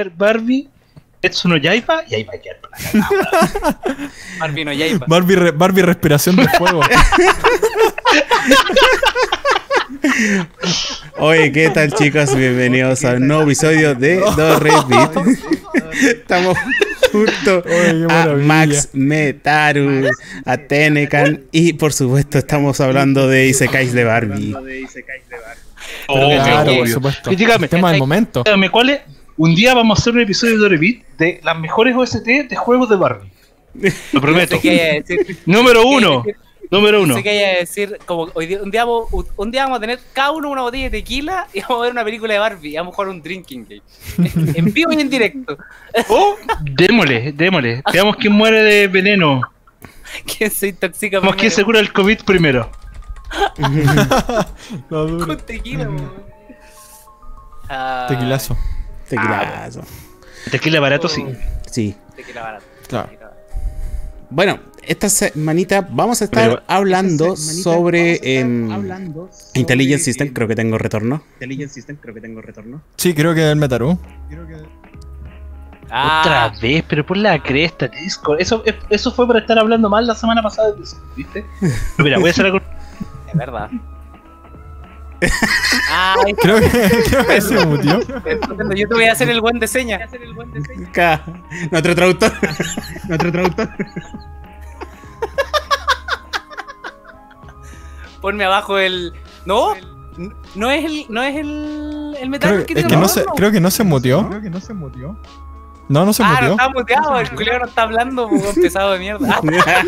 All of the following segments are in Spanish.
Barbie, Tetsu no Yaiba y ahí va a quedar para la cagada. Barbie no Yaiba. Barbie respiración de fuego. Oye, ¿qué tal, chicos? Bienvenidos a un nuevo episodio de Dos Repeat. Estamos junto Oye, qué a maravilla. Max, Metaru, a Tenecan y por supuesto estamos hablando de Isekais de Barbie. Claro, por obvio. supuesto. Dígame, El tema del momento. dígame, ¿cuál es? Un día vamos a hacer un episodio de Repeat de las mejores OST de juegos de Barbie. Lo prometo. No sé qué vaya a decir. Número uno. Número No uno. sé qué vaya a decir. Como hoy día, un día vamos a tener cada uno una botella de tequila y vamos a ver una película de Barbie y vamos a jugar un drinking game. En vivo y en directo. Oh, démosle. Veamos quién muere de veneno. ¿Quién se intoxica Veamos quién se primero? cura el COVID primero. No, duro. Con tequila, weón. Ah, Tequilazo. Tequilazo. Tequila barato, sí. Sí. Tequila barato. Claro. Tequila barato. Bueno, esta semanita vamos a estar Pero- hablando sobre Intelligence System. Creo que tengo retorno. Sí, creo que el Metaru. Otra vez, pero por la cresta, Discord. Eso fue por estar hablando mal la semana pasada de Discord, ¿viste? Pero mira, voy a hacer algo. Es verdad. Ay, Creo que se mutió. estupendo. Yo te voy a hacer el buen de señas. Acá, nuestro traductor. Ponme abajo el. No, no es el metal que Es tiene que no abajo. se, creo que no se mutió. No, no se No mutió. está muteado, el culero no está hablando, pues, pesado de mierda.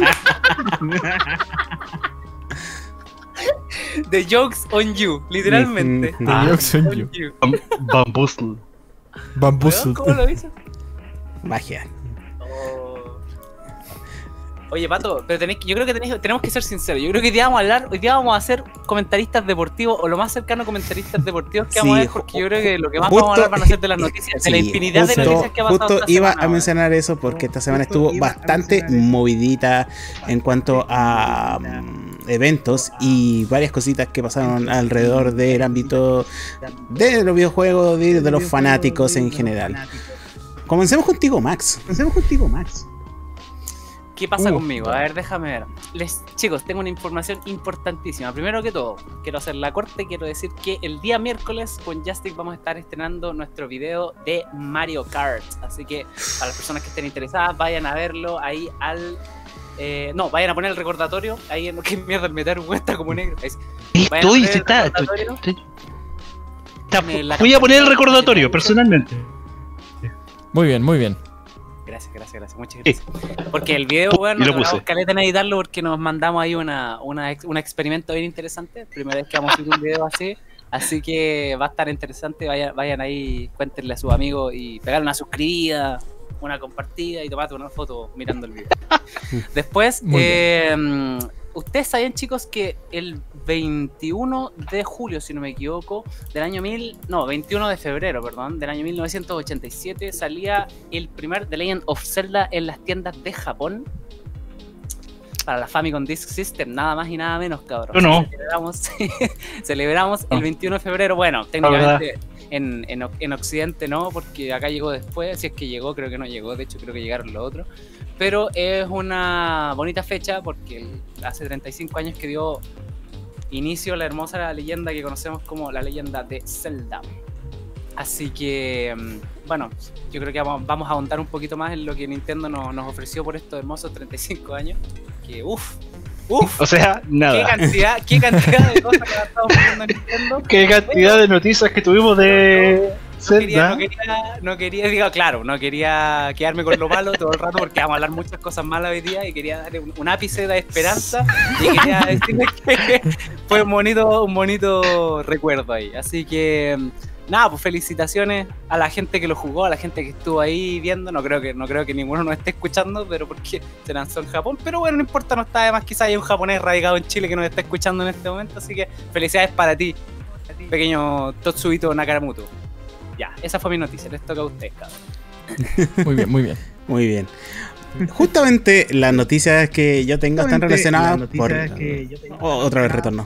The jokes on you, literalmente. The jokes on On you. you. Bamboozle. Bamboozled. ¿Cómo lo hizo? Magia. Oh. Oye, Pato, pero yo creo que tenemos que ser sinceros. Yo creo que hoy día vamos a ser comentaristas deportivos o lo más cercano a comentaristas deportivos que vamos a Sí, ver, porque yo creo que lo que más justo- vamos a hablar van a ser de las noticias, de la Sí, infinidad de noticias que ha pasado justo esta iba semana, a mencionar eso porque esta semana estuvo bastante movidita en cuanto a eventos y varias cositas que pasaron alrededor del ámbito de los videojuegos, de los fanáticos en general. Comencemos contigo, Max. ¿Qué pasa conmigo? A ver, déjame ver. Chicos, tengo una información importantísima. Primero que todo, quiero hacer la corte. Quiero decir que el día miércoles con Justic vamos a estar estrenando nuestro video de Mario Kart. Así que para las personas que estén interesadas, vayan a verlo ahí al... no, vayan a poner el recordatorio. Ahí en... ¿Qué mierda el metal está como negro? Ahí. Vayan a Estoy, poner el está. recordatorio. Voy a poner el recordatorio personalmente. Muy bien, muy bien. Gracias, muchas gracias. Porque el video, bueno, Y lo nos demoramos puse. caleta en editarlo porque nos mandamos ahí un experimento bien interesante. Primera vez que vamos a hacer un video así. Así que va a estar interesante. Vayan ahí, cuéntenle a sus amigos y pegarle una suscribida, una compartida y tomate una foto mirando el video. Después, Muy ustedes sabían, chicos, que el 21 de julio, si no me equivoco, del año 21 de febrero, perdón, del año 1987 salía el primer The Legend of Zelda en las tiendas de Japón para la Famicom Disk System, nada más y nada menos, cabrón. Yo no. Celebramos el 21 de febrero, bueno, técnicamente en Occidente no, porque acá llegó después, si es que llegó, creo que no llegó, de hecho creo que llegaron los otros, pero es una bonita fecha porque hace 35 años que dio inicio a la hermosa leyenda que conocemos como la leyenda de Zelda. Así que, bueno, yo creo que vamos a ahondar un poquito más en lo que Nintendo nos ofreció por estos hermosos 35 años. Que uff, O sea, nada. qué cantidad de cosas que ha estado poniendo Nintendo. Qué cantidad de noticias que tuvimos de Zelda. No quería quedarme con lo malo todo el rato porque vamos a hablar muchas cosas malas hoy día y quería darle un ápice de esperanza y quería decirles que fue un bonito recuerdo ahí. Así que nada, pues felicitaciones a la gente que lo jugó, a la gente que estuvo ahí viendo. No creo que ninguno nos esté escuchando, pero porque se lanzó en Japón. Pero bueno, no importa, no está de más, quizás hay un japonés radicado en Chile que nos está escuchando en este momento. Así que felicidades para ti, pequeño Totsuhito Nakamoto. Ya, esa fue mi noticia, les toca a ustedes, cabrón. Muy bien, muy bien. Muy bien. Justamente las noticias que yo tengo están relacionadas por... Otra vez retorno.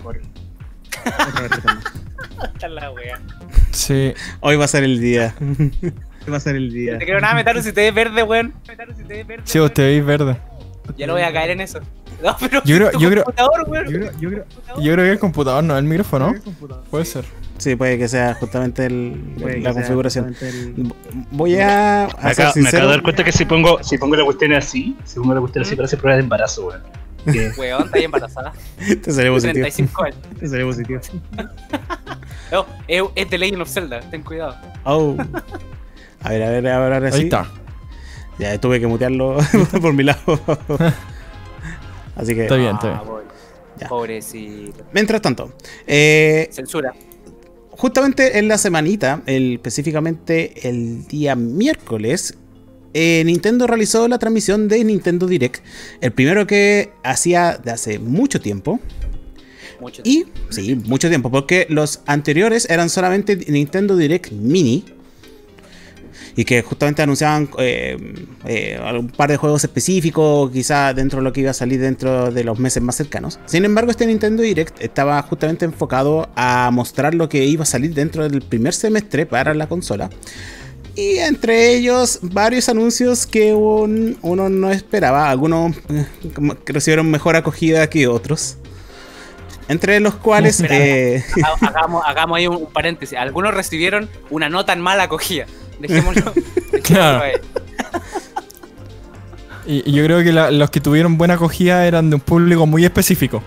Esta es la wea. Sí. Hoy va a ser el día. va a pasar el día. Te creo nada, Metaru, si te ves verde, weón. Sí, vos te veis verde. Ya lo voy a caer en eso. No, pero Yo creo- tu yo creo- computador, weón. Yo creo que el computador, no el micrófono. Puede ser. Sí, puede que sea justamente la configuración. configuración. Voy a Me ser acabo de sincero. dar cuenta que si pongo la cuestión así, parece prueba de embarazo, weón. Que- Weón, está ahí embarazada. Te salió positivo. 35 años. Te salió positivo. No, es The Legend of Zelda, ten cuidado. Oh. A ver, ahora sí. Ahí está. Ya tuve que mutearlo por mi lado. Así que. Está bien, está bien. Ya. Pobrecito. Mientras tanto, Censura. justamente en la semanita, específicamente el día miércoles, Nintendo realizó la transmisión de Nintendo Direct. El primero que hacía de hace mucho tiempo. Mucho. Y, sí, mucho tiempo, porque los anteriores eran solamente Nintendo Direct Mini. Y que justamente anunciaban un par de juegos específicos, quizá dentro de lo que iba a salir dentro de los meses más cercanos. Sin embargo, este Nintendo Direct estaba justamente enfocado a mostrar lo que iba a salir dentro del primer semestre para la consola. Y entre ellos, varios anuncios que uno no esperaba. Algunos recibieron mejor acogida que otros. Entre los cuales... Hagamos ahí un paréntesis. Algunos recibieron una no tan mala acogida. Dejémoslo. Claro. Ahí. Y yo creo que los que tuvieron buena acogida eran de un público muy específico.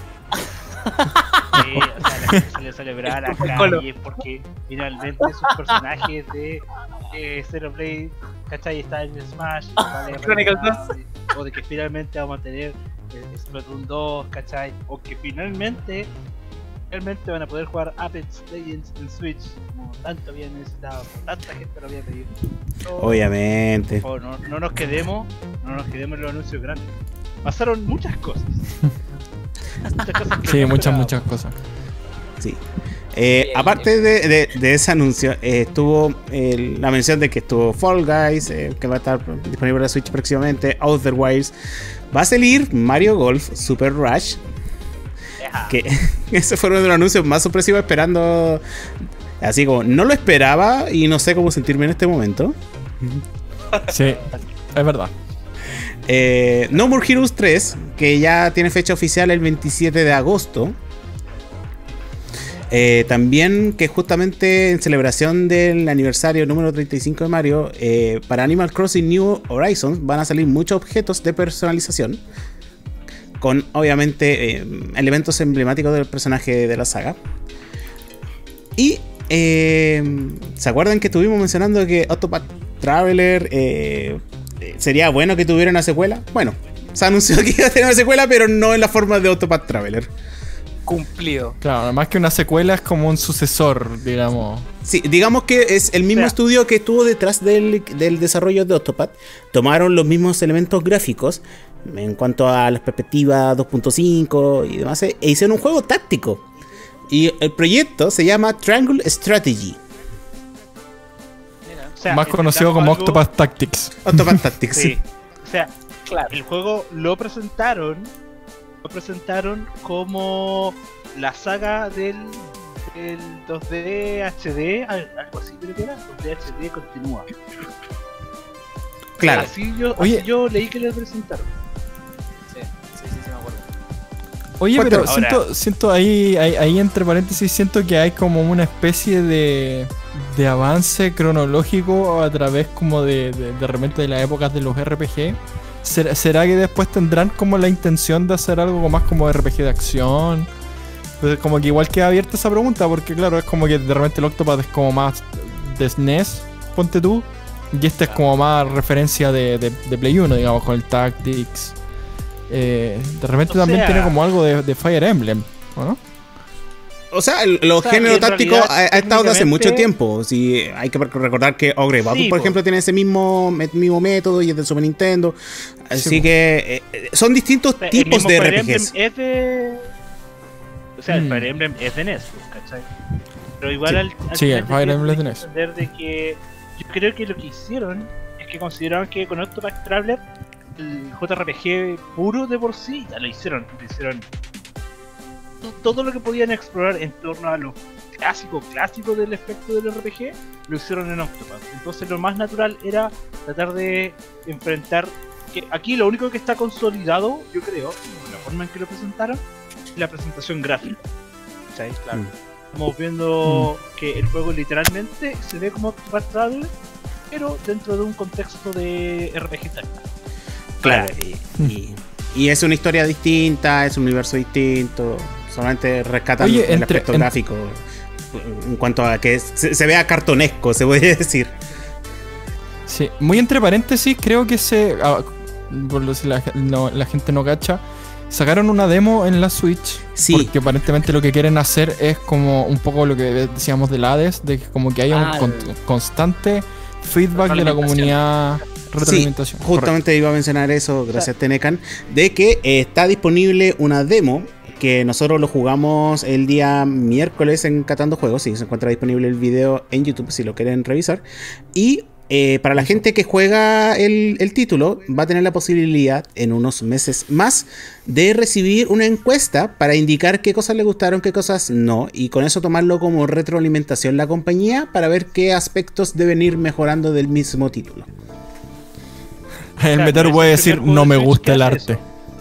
Sí, o sea, la gente salió a celebrar a calle porque finalmente sus personajes de Xenoblade, ¿cachai? Están en Smash, ¿vale? Chronicles 2. O de que finalmente vamos a tener Splatoon 2, ¿cachai? O que finalmente van a poder jugar Apex Legends en Switch, como tanto había necesitado, tanta gente lo había pedido. Obviamente. No nos quedemos en los anuncios grandes. Pasaron muchas cosas. Muchas cosas que Sí, no muchas esperábamos. cosas. Sí. Aparte de ese anuncio, estuvo la mención de que estuvo Fall Guys, que va a estar disponible para Switch próximamente, Outer Wilds, va a salir Mario Golf Super Rush, que ese fue uno de los anuncios más sorpresivos, esperando, así como no lo esperaba y no sé cómo sentirme en este momento. Sí, es verdad. No More Heroes 3, que ya tiene fecha oficial el 27 de agosto. También que justamente en celebración del aniversario número 35 de Mario, para Animal Crossing New Horizons van a salir muchos objetos de personalización, con obviamente elementos emblemáticos del personaje de la saga. Y ¿se acuerdan que estuvimos mencionando que Octopath Traveler sería bueno que tuviera una secuela? Bueno, se anunció que iba a tener una secuela, pero no en la forma de Octopath Traveler. Cumplido. Claro, más que una secuela es como un sucesor, digamos. Sí, digamos que es el mismo estudio que estuvo detrás del desarrollo de Octopath. Tomaron los mismos elementos gráficos en cuanto a las perspectivas 2.5 y demás, e hicieron un juego táctico. Y el proyecto se llama Triangle Strategy. O sea, Más conocido como algo- Octopath Tactics. Octopath Tactics. Sí. O sea, Claro. el juego lo presentaron como la saga del 2D HD, algo así creo que era, 2D HD continúa. Claro. Así Oye. yo leí que lo presentaron. Sí, me acuerdo. Oye, Cuéntame. pero Ahora- siento ahí entre paréntesis, siento que hay como una especie de avance cronológico a través como de repente de las épocas de los RPG. ¿Será que después tendrán como la intención de hacer algo más como RPG de acción? Pues como que igual queda abierta esa pregunta, porque claro, es como que de repente el Octopath es como más de SNES, ponte tú, y este es como más referencia de Play 1, digamos, con el Tactics. De repente O también sea- tiene como algo de Fire Emblem, ¿o no? O sea, los O sea, géneros que en tácticos realidad, ha estado de hace mucho técnicamente- tiempo. Sí, hay que recordar que Ogre Battle, Sí, por po. ejemplo, tiene ese mismo método y es de Super Nintendo. Así Sí, po. que son distintos O sea, el tipos mismo de Fire RPGs. Emblem es de... O sea, el Mm. Fire Emblem es de NES, ¿cachai? Pero igual Sí. al Sí, final el Fire tienes Emblem es de que NES. entender de que yo creo que lo que hicieron es que consideraban que con Octopath Traveler el JRPG puro de por sí ya lo hicieron todo lo que podían explorar en torno a lo clásico del efecto del RPG, lo hicieron en Octopath. Entonces lo más natural era tratar de enfrentar, que aquí lo único que está consolidado, yo creo, la forma en que lo presentaron, es la presentación gráfica. ¿Sabes? Claro. Estamos viendo que el juego literalmente se ve como Octopath Traveler, pero dentro de un contexto de RPG táctico. Claro, y es una historia distinta, es un universo distinto, solamente rescatan el aspecto gráfico en cuanto a que se vea cartonesco, se podría decir. Sí, muy entre paréntesis, creo que por si la gente no cacha, sacaron una demo en la Switch, sí, porque aparentemente lo que quieren hacer es como un poco lo que decíamos del Hades, de que como que haya un constante feedback de la comunidad. Sí, justamente iba a mencionar eso, gracias Tenecan, de que está disponible una demo que nosotros lo jugamos el día miércoles en Catando Juegos, y se encuentra disponible el video en YouTube si lo quieren revisar. Y para la gente que juega el título, va a tener la posibilidad en unos meses más de recibir una encuesta para indicar qué cosas le gustaron, qué cosas no, y con eso tomarlo como retroalimentación la compañía para ver qué aspectos deben ir mejorando del mismo título. El Meteor puede decir, no me gusta el arte.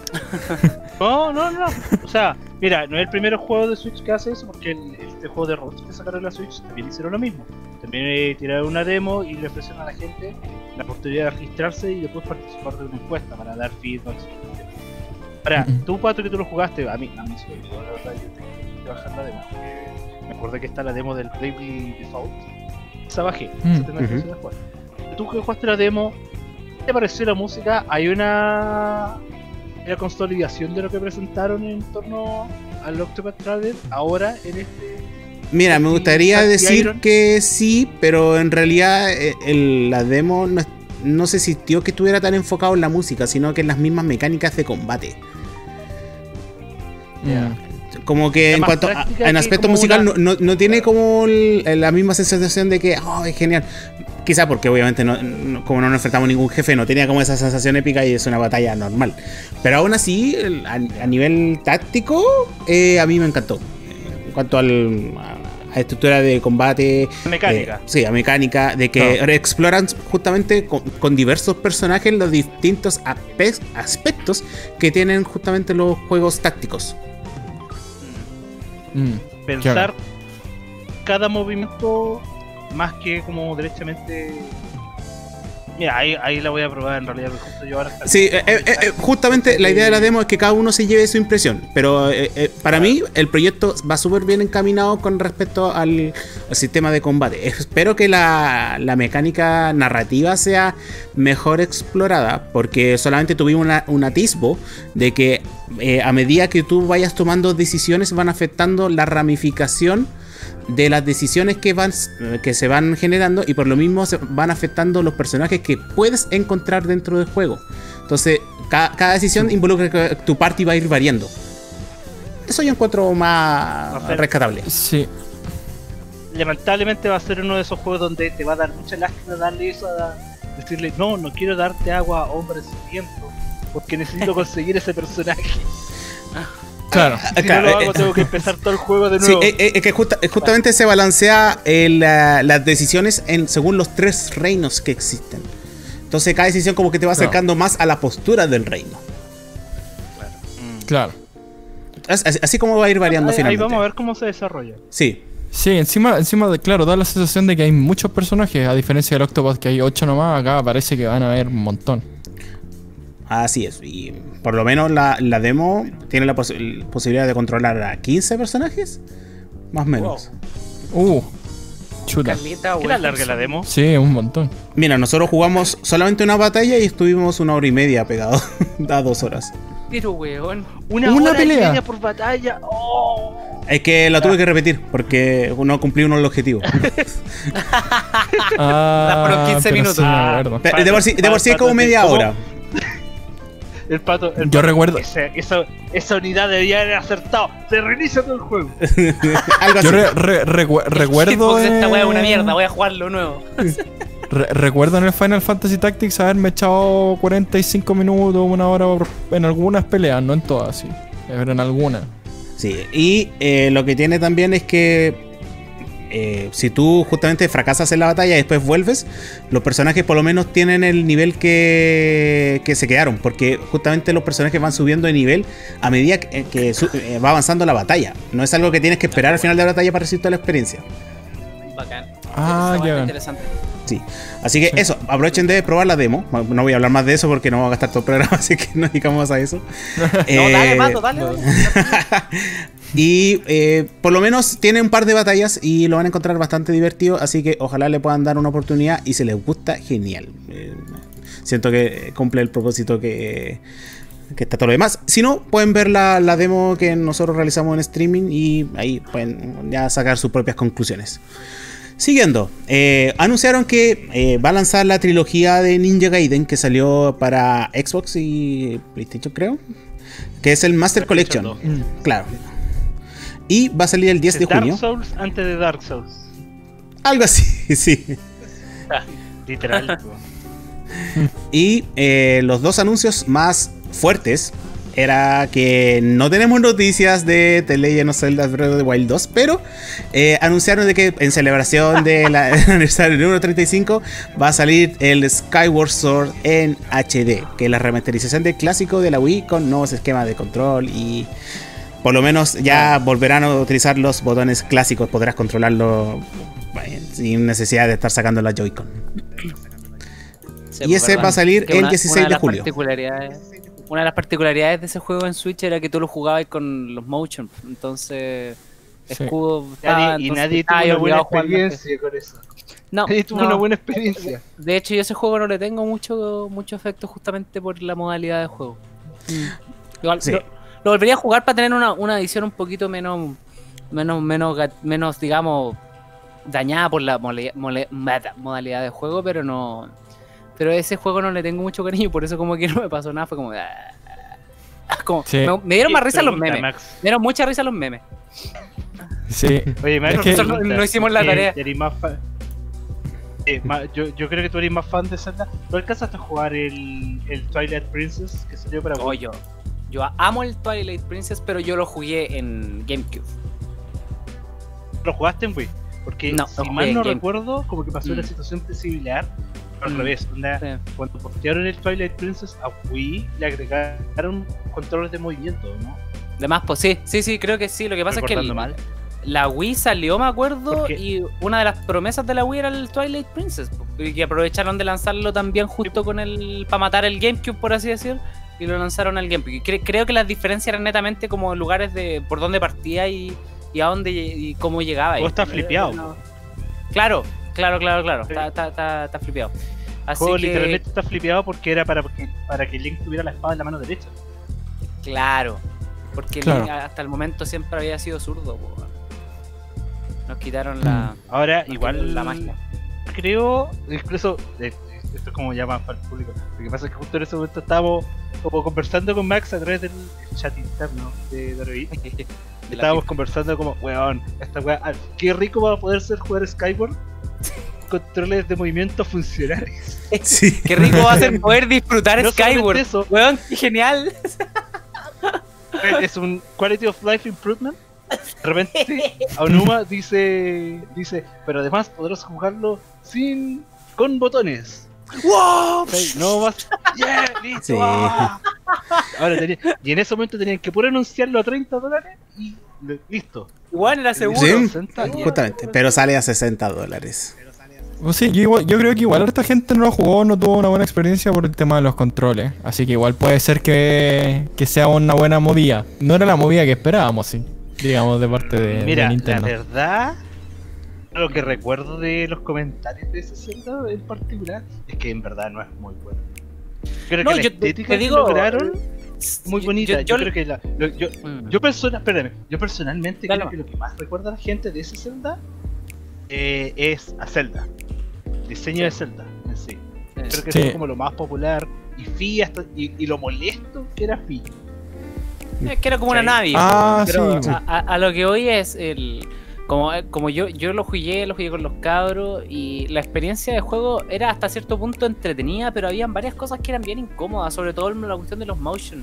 No. O sea, mira, no es el primer juego de Switch que hace eso, porque este juego de robots que sacaron en la Switch también hicieron lo mismo. También tiraron una demo y le ofrecieron a la gente la oportunidad de registrarse y después participar de una encuesta para dar feedback. Ahora, tú, Pato, que tú lo jugaste, a mí sí, la verdad, yo tengo que bajar la demo. Me acordé que está la demo del Bravely Default. Esa bajé, esa tengo que después. Tú que jugaste la demo, ¿qué te pareció la música? ¿Hay una consolidación de lo que presentaron en torno al Octopath Traveler ahora en este? Mira, me gustaría decir que sí, pero en realidad la demo no se sintió que estuviera tan enfocado en la música, sino que en las mismas mecánicas de combate. Como que en cuanto en aspecto musical no tiene como la misma sensación de que es genial. Quizá porque obviamente como no nos enfrentamos a ningún jefe, no tenía como esa sensación épica y es una batalla normal. Pero aún así, a nivel táctico, a mí me encantó. En cuanto a estructura de combate, mecánica. Sí, a mecánica, de que exploran justamente con diversos personajes los distintos aspectos que tienen justamente los juegos tácticos. Pensar cada movimiento más que como derechamente. Mira, ahí la voy a probar en realidad. Justo yo ahora sí, justamente la idea de la demo es que cada uno se lleve su impresión. Pero para mí el proyecto va súper bien encaminado con respecto al sistema de combate. Espero que la mecánica narrativa sea mejor explorada, porque solamente tuvimos un atisbo de que a medida que tú vayas tomando decisiones van afectando la ramificación de las decisiones que se van generando, y por lo mismo se van afectando los personajes que puedes encontrar dentro del juego. Entonces cada decisión involucra que tu party va a ir variando. Eso yo encuentro más rescatable. Sí. Lamentablemente va a ser uno de esos juegos donde te va a dar mucha lástima darle eso, decirle no quiero darte agua, hombre, sediento, porque necesito conseguir ese personaje. Claro. Si no lo hago, tengo que empezar todo el juego de nuevo. Sí, es que justamente se balancea las decisiones según los 3 reinos que existen. Entonces cada decisión como que te va acercando más a la postura del reino. Claro. Así como va a ir variando finalmente. Ahí vamos a ver cómo se desarrolla. Sí. Sí, encima de, claro, da la sensación de que hay muchos personajes, a diferencia del Octopath que hay 8 nomás, acá parece que van a haber un montón. Así es, y por lo menos la demo tiene la posibilidad de controlar a 15 personajes, más o menos. Chuta. ¿Qué era larga la demo? Sí, un montón. Mira, nosotros jugamos solamente una batalla y estuvimos 1 hora y media pegados a 2 horas. Pero weón, una hora pelea y media por batalla. Es que la tuve que repetir porque no cumplí uno el objetivo. Fueron 15 minutos. Sí, de por sí es como media hora. El pato, yo recuerdo. Esa unidad debía haber acertado. Se reinicia todo el juego. Algo así. Yo recuerdo. Esta wea es una mierda, voy a jugarlo nuevo. Recuerdo en el Final Fantasy Tactics haberme echado 45 minutos, 1 hora en algunas peleas, no en todas, sí. Pero en algunas. Sí, y lo que tiene también es que si tú justamente fracasas en la batalla y después vuelves, los personajes por lo menos tienen el nivel que se quedaron, porque justamente los personajes van subiendo de nivel a medida que va avanzando la batalla. No es algo que tienes que esperar al final de la batalla para recibir toda la experiencia. Bacán. Ya. Interesante. Sí, así que eso, aprovechen de probar la demo. No voy a hablar más de eso porque no voy a gastar todo el programa, así que no digamos a eso. No, dale, Mato, dale. Y por lo menos tiene un par de batallas y lo van a encontrar bastante divertido, así que ojalá le puedan dar una oportunidad y si les gusta, genial. Siento que cumple el propósito que está todo lo demás. Si no, pueden ver la demo que nosotros realizamos en streaming y ahí pueden ya sacar sus propias conclusiones. Siguiendo, anunciaron que va a lanzar la trilogía de Ninja Gaiden que salió para Xbox y PlayStation, creo, que es el Master Collection. Claro. Y va a salir el 10 de junio. Dark Souls antes de Dark Souls. Algo así, sí. Literal. Y los dos anuncios más fuertes era que no tenemos noticias de The Legend of Zelda Breath of the Wild 2, pero anunciaron de que en celebración del aniversario número 35 va a salir el Skyward Sword en HD, que es la remasterización del clásico de la Wii con nuevos esquemas de control y por lo menos ya volverán a utilizar los botones clásicos, podrás controlarlo sin necesidad de estar sacando la Joy-Con. Sí, y ese va a salir el 16 de julio. Una de las particularidades de ese juego en Switch era que tú lo jugabas con los motion, entonces escudo nadie tuvo una buena experiencia con eso. Nadie tuvo una buena experiencia. De hecho, yo a ese juego no le tengo mucho efecto justamente por la modalidad de juego. Igual, sí. Lo volvería a jugar para tener una edición un poquito menos digamos, dañada por la modalidad de juego, pero no. Pero a ese juego no le tengo mucho cariño, por eso como que no me pasó nada, fue como... Sí. Me dieron más risa los memes. Max. Me dieron mucha risa los memes. Sí. Oye, Max, no hicimos la tarea. Yo creo que tú eres más fan de Zelda. ¿No alcanzaste a jugar el Twilight Princess que salió para Wii? Yo amo el Twilight Princess, pero yo lo jugué en GameCube. ¿Lo jugaste en Wii? Porque no, si mal no recuerdo, como que pasó una situación similar. Al revés, cuando portearon el Twilight Princess a Wii, le agregaron controles de movimiento, ¿no? Además, pues sí, creo que sí. Lo que pasa es que la Wii salió, me acuerdo, y una de las promesas de la Wii era el Twilight Princess, y que aprovecharon de lanzarlo también justo con para matar el GameCube, por así decir, y lo lanzaron al GameCube. Creo que las diferencias eran netamente como lugares de por dónde partía y a dónde y cómo llegaba. O está flipeado. No. Claro. Está flipeado. Así que literalmente está flipeado porque era para que Link tuviera la espada en la mano derecha. Claro. Porque Link hasta el momento siempre había sido zurdo. Nos quitaron ahora igual la magia. Creo, incluso esto es como ya más para el público. Lo que pasa es que justo en ese momento estábamos como conversando con Max a través del chat interno de Daroí. Estábamos conversando como, weón, esta weá, qué rico va a poder ser jugar Skyward. Controles de movimiento funcionales. Sí. Qué rico va a ser poder disfrutar Skyward. Eso, weón, qué genial. Es un quality of life improvement. De repente Aonuma dice, pero además podrás jugarlo con botones. ¡Wow! No más. ¡Yeah! ¡Listo! Sí. Ahora y en ese momento tenían que poder anunciarlo a $30 y listo. Igual era seguro. Sí, justamente, pero sale a $60. Pues sí, yo creo que igual esta gente no lo jugó, no tuvo una buena experiencia por el tema de los controles. Así que igual puede ser que sea una buena movida. No era la movida que esperábamos, sí, digamos, de parte de Nintendo. La verdad, lo que recuerdo de los comentarios de ese Zelda en particular es que en verdad no es muy bueno. Creo que la estética que lograron muy bonita. Yo creo que yo personalmente creo que lo que más recuerda a la gente de ese Zelda es a Zelda. Diseño de Zelda en sí. Creo que eso es como lo más popular y lo molesto que era Fi. Es que era como una Navi. Pero a lo que hoy es como yo lo jugué con los cabros y la experiencia de juego era hasta cierto punto entretenida, pero habían varias cosas que eran bien incómodas, sobre todo la cuestión de los motion.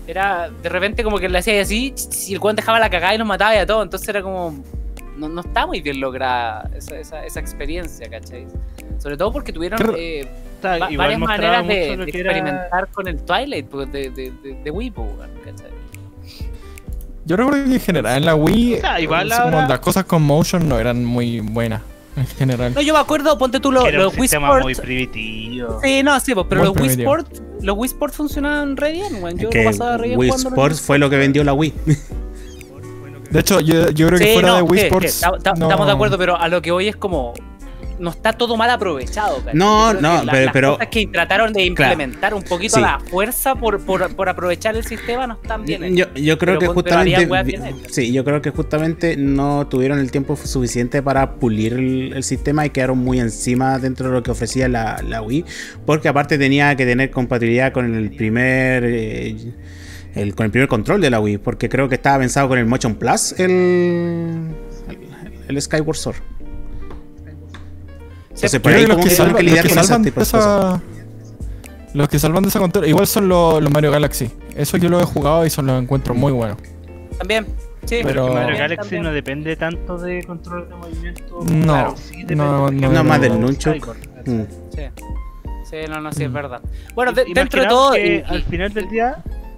Era, de repente como que le hacía así, y el weón dejaba la cagada y nos mataba y a todo, entonces era como... No está muy bien lograda esa experiencia, ¿cachai? Sobre todo porque tuvieron varias maneras de experimentar con el Twilight pues, de Wii, ¿cachai? Yo recuerdo que en general en la Wii igual ahora... las cosas con motion no eran muy buenas. En general. No, yo me acuerdo, ponte tú los Wii Sports. Muy primitivo. Sí, no, sí, pues, pero muy los Wii Sports funcionaban re bien, weón. Yo que lo pasaba re bien Wii jugando. Sports fue lo que vendió la Wii. De hecho, yo creo que fuera de Wii Sports. Estamos de acuerdo, pero a lo que hoy es como. No está todo mal aprovechado, ¿cachai? No, pero. Las cosas que trataron de implementar un poquito a la fuerza por aprovechar el sistema no están bien. Yo creo que justamente. Sí, yo creo que justamente no tuvieron el tiempo suficiente para pulir el sistema y quedaron muy encima dentro de lo que ofrecía la Wii. Porque aparte tenía que tener compatibilidad con el primer. Con el primer control de la Wii, porque creo que estaba pensado con el Motion Plus el Skyward Sword. Entonces, por ahí como que tienen que lidiar con ese tipo de cosas. Los que salvan de esa control igual son los Mario Galaxy. Eso yo lo he jugado y son los encuentro muy buenos. También, sí, pero Mario Galaxy también no depende tanto de control de movimiento. No, claro, sí no más del Nunchuk. Sí, no, sí, es verdad. Bueno, dentro de todo. Al final del día.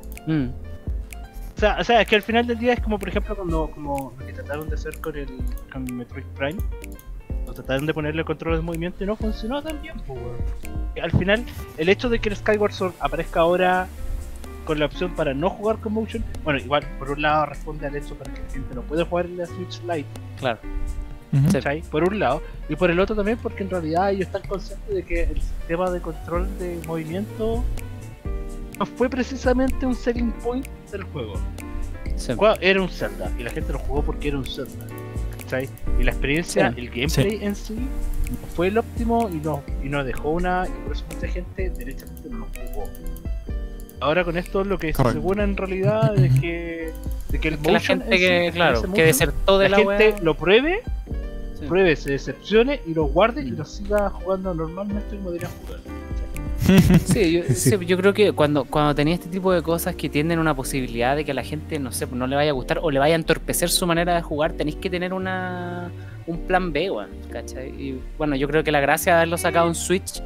O sea, es que al final del día es como, por ejemplo, como lo que trataron de hacer con Metroid Prime. Lo trataron de ponerle control de movimiento y no funcionó tan bien, pues, al final, el hecho de que el Skyward Sword aparezca ahora con la opción para no jugar con motion, bueno, igual, por un lado responde al hecho para que la gente no pueda jugar en la Switch Lite. Claro. ¿Cachai? Por un lado. Y por el otro también porque en realidad ellos están conscientes de que el sistema de control de movimiento no fue precisamente un selling point del juego. Sí. Era un Zelda y la gente lo jugó porque era un Zelda, ¿cachai? Y la experiencia, el gameplay en sí no fue el óptimo y nos dejó una, y por eso mucha gente derechamente no lo jugó. Ahora con esto lo que se asegura en realidad es que el que la gente que desertó de la gente lo pruebe, se decepcione y lo guarde y lo siga jugando normalmente como debería jugar. Sí, yo creo que cuando tenía este tipo de cosas que tienen una posibilidad de que a la gente, no sé, no le vaya a gustar o le vaya a entorpecer su manera de jugar, tenéis que tener un plan B, ¿cachai? Y bueno, yo creo que la gracia de haberlo sacado en Switch,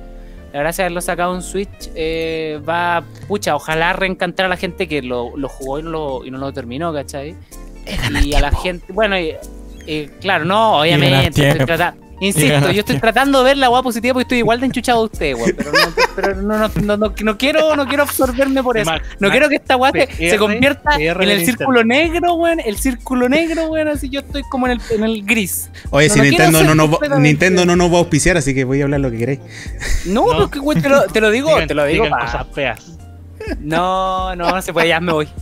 va, pucha, ojalá reencantar a la gente que lo jugó y no lo terminó, ¿cachai? Y a la gente, bueno, claro, no, obviamente, insisto, yo estoy tratando de ver la hueá positiva porque estoy igual de enchuchado de usted, weón. Pero no quiero absorberme por eso. No quiero que esta hueá se convierta en el círculo negro, weón. El círculo negro, weón. Así yo estoy como en el gris. Oye, si Nintendo no nos va a auspiciar, así que voy a hablar lo que queréis. No, porque weón, te lo digo. Digan cosas feas. No se puede, ya me voy.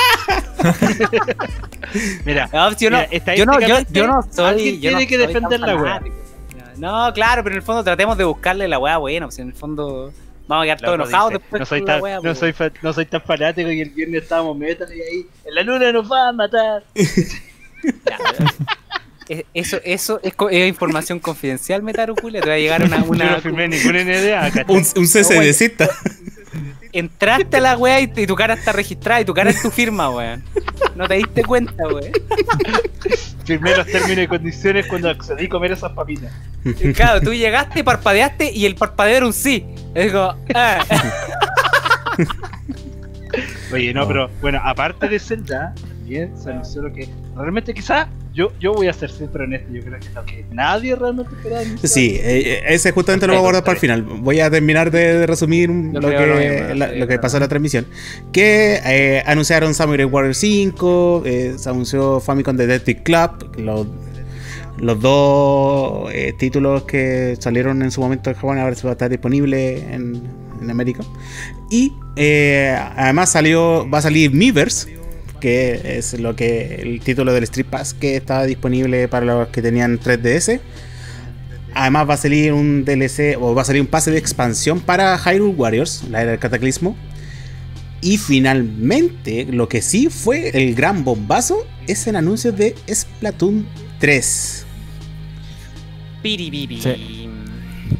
Mira, yo no soy. Tiene que defender la weá. No, claro, pero en el fondo tratemos de buscarle la weá buena, pues en el fondo vamos a quedar todos enojados después. No soy tan fanático y el viernes estábamos metal y ahí en la luna nos van a matar. Eso es información confidencial, Metaru Julia. Te va a llegar una Yo no firmé ninguna idea. Un CCDcita. Entraste a la weá y tu cara está registrada y tu cara es tu firma, weón. No te diste cuenta, weón. Firmé los términos y condiciones cuando accedí a comer esas papitas. Claro, tú llegaste y parpadeaste y el parpadeo era un sí. Es como, Oye, no, pero bueno, aparte de Zelda, también se anunció lo que realmente quizás yo voy a ser siempre honesto, yo creo que es lo que nadie realmente esperaba. Sí, ese justamente lo voy a guardar para el final. Voy a terminar de resumir lo que pasó en la transmisión. Que anunciaron Samurai Warriors 5, se anunció Famicom Detective Club, los dos títulos que salieron en su momento en Japón, ahora se va a estar disponible en América. Y además va a salir Miiverse, que es el título del Street Pass que estaba disponible para los que tenían 3DS. Además va a salir un DLC o va a salir un pase de expansión para Hyrule Warriors, la era del Cataclismo. Y finalmente, lo que sí fue el gran bombazo es el anuncio de Splatoon 3. Piribiri. Sí.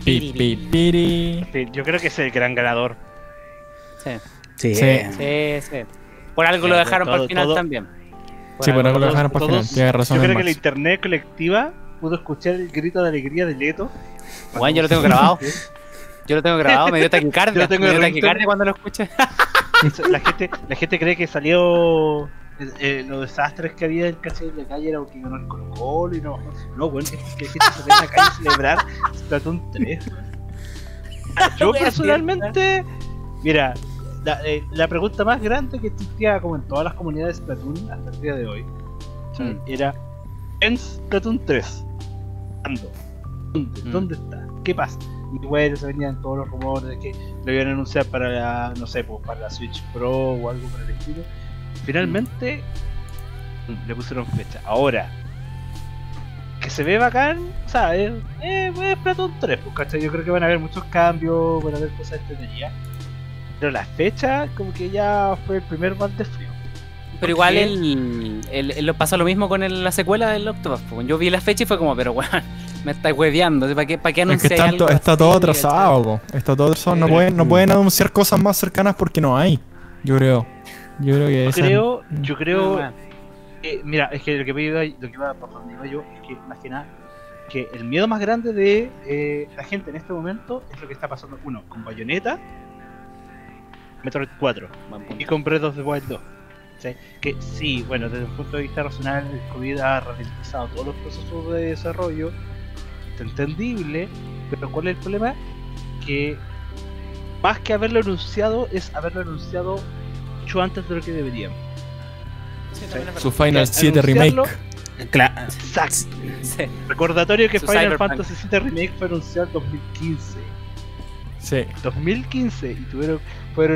Piri. Sí, yo creo que es el gran ganador. Sí. Por algo lo dejaron para el final también. Sí, por algo lo dejaron para el final. Tienes razón. Yo creo en que la Max. internet colectiva pudo escuchar el grito de alegría de Leto. Bueno, yo lo tengo grabado. Yo lo tengo grabado, me dio taquicardia. Yo lo tengo Me dio de taquicardia cuando lo escuché. La gente cree que salió los desastres que había en la calle era porque ganó el Colo-Colo y no, bueno, es que la gente salió en la calle a celebrar Splatoon 3. Yo personalmente, mira, la pregunta más grande que existía como en todas las comunidades de Splatoon hasta el día de hoy era en Splatoon 3. ¿Cuándo? ¿Dónde está? ¿Qué pasa? Y bueno, se venían todos los rumores de que lo iban a anunciar para la, no sé, pues para la Switch Pro o algo por el estilo. Finalmente le pusieron fecha. Ahora, que se ve bacán, o sea, es Splatoon 3, pues, ¿cachai? Yo creo que van a haber muchos cambios, van a haber cosas entretenidas. Pero la fecha, como que ya fue el primer balde frío. Pero igual él lo pasó lo mismo con la secuela del Octopath. Yo vi la fecha y fue como, pero weón, me estáis hueveando. ¿Para qué Es que anunciar algo está así, todo atrasado, po. Está todo atrasado. No pueden anunciar cosas más cercanas porque no hay. Yo creo que Yo creo mira, es que lo que va por donde iba yo es que más que nada que el miedo más grande de la gente en este momento es lo que está pasando con Bayonetta, Metroid 4 y con Breath of the Wild 2. ¿Sí? Que sí, bueno, desde un punto de vista racional el COVID ha ralentizado todos los procesos de desarrollo, es entendible, pero ¿cuál es el problema? Que más que haberlo anunciado es haberlo anunciado mucho antes de lo que deberían. su Final 7 Remake. Claro. Exacto. Sí. Recordatorio que Su Final Cyberpunk. Fantasy VII Remake fue anunciado en 2015. Sí. 2015 y fueron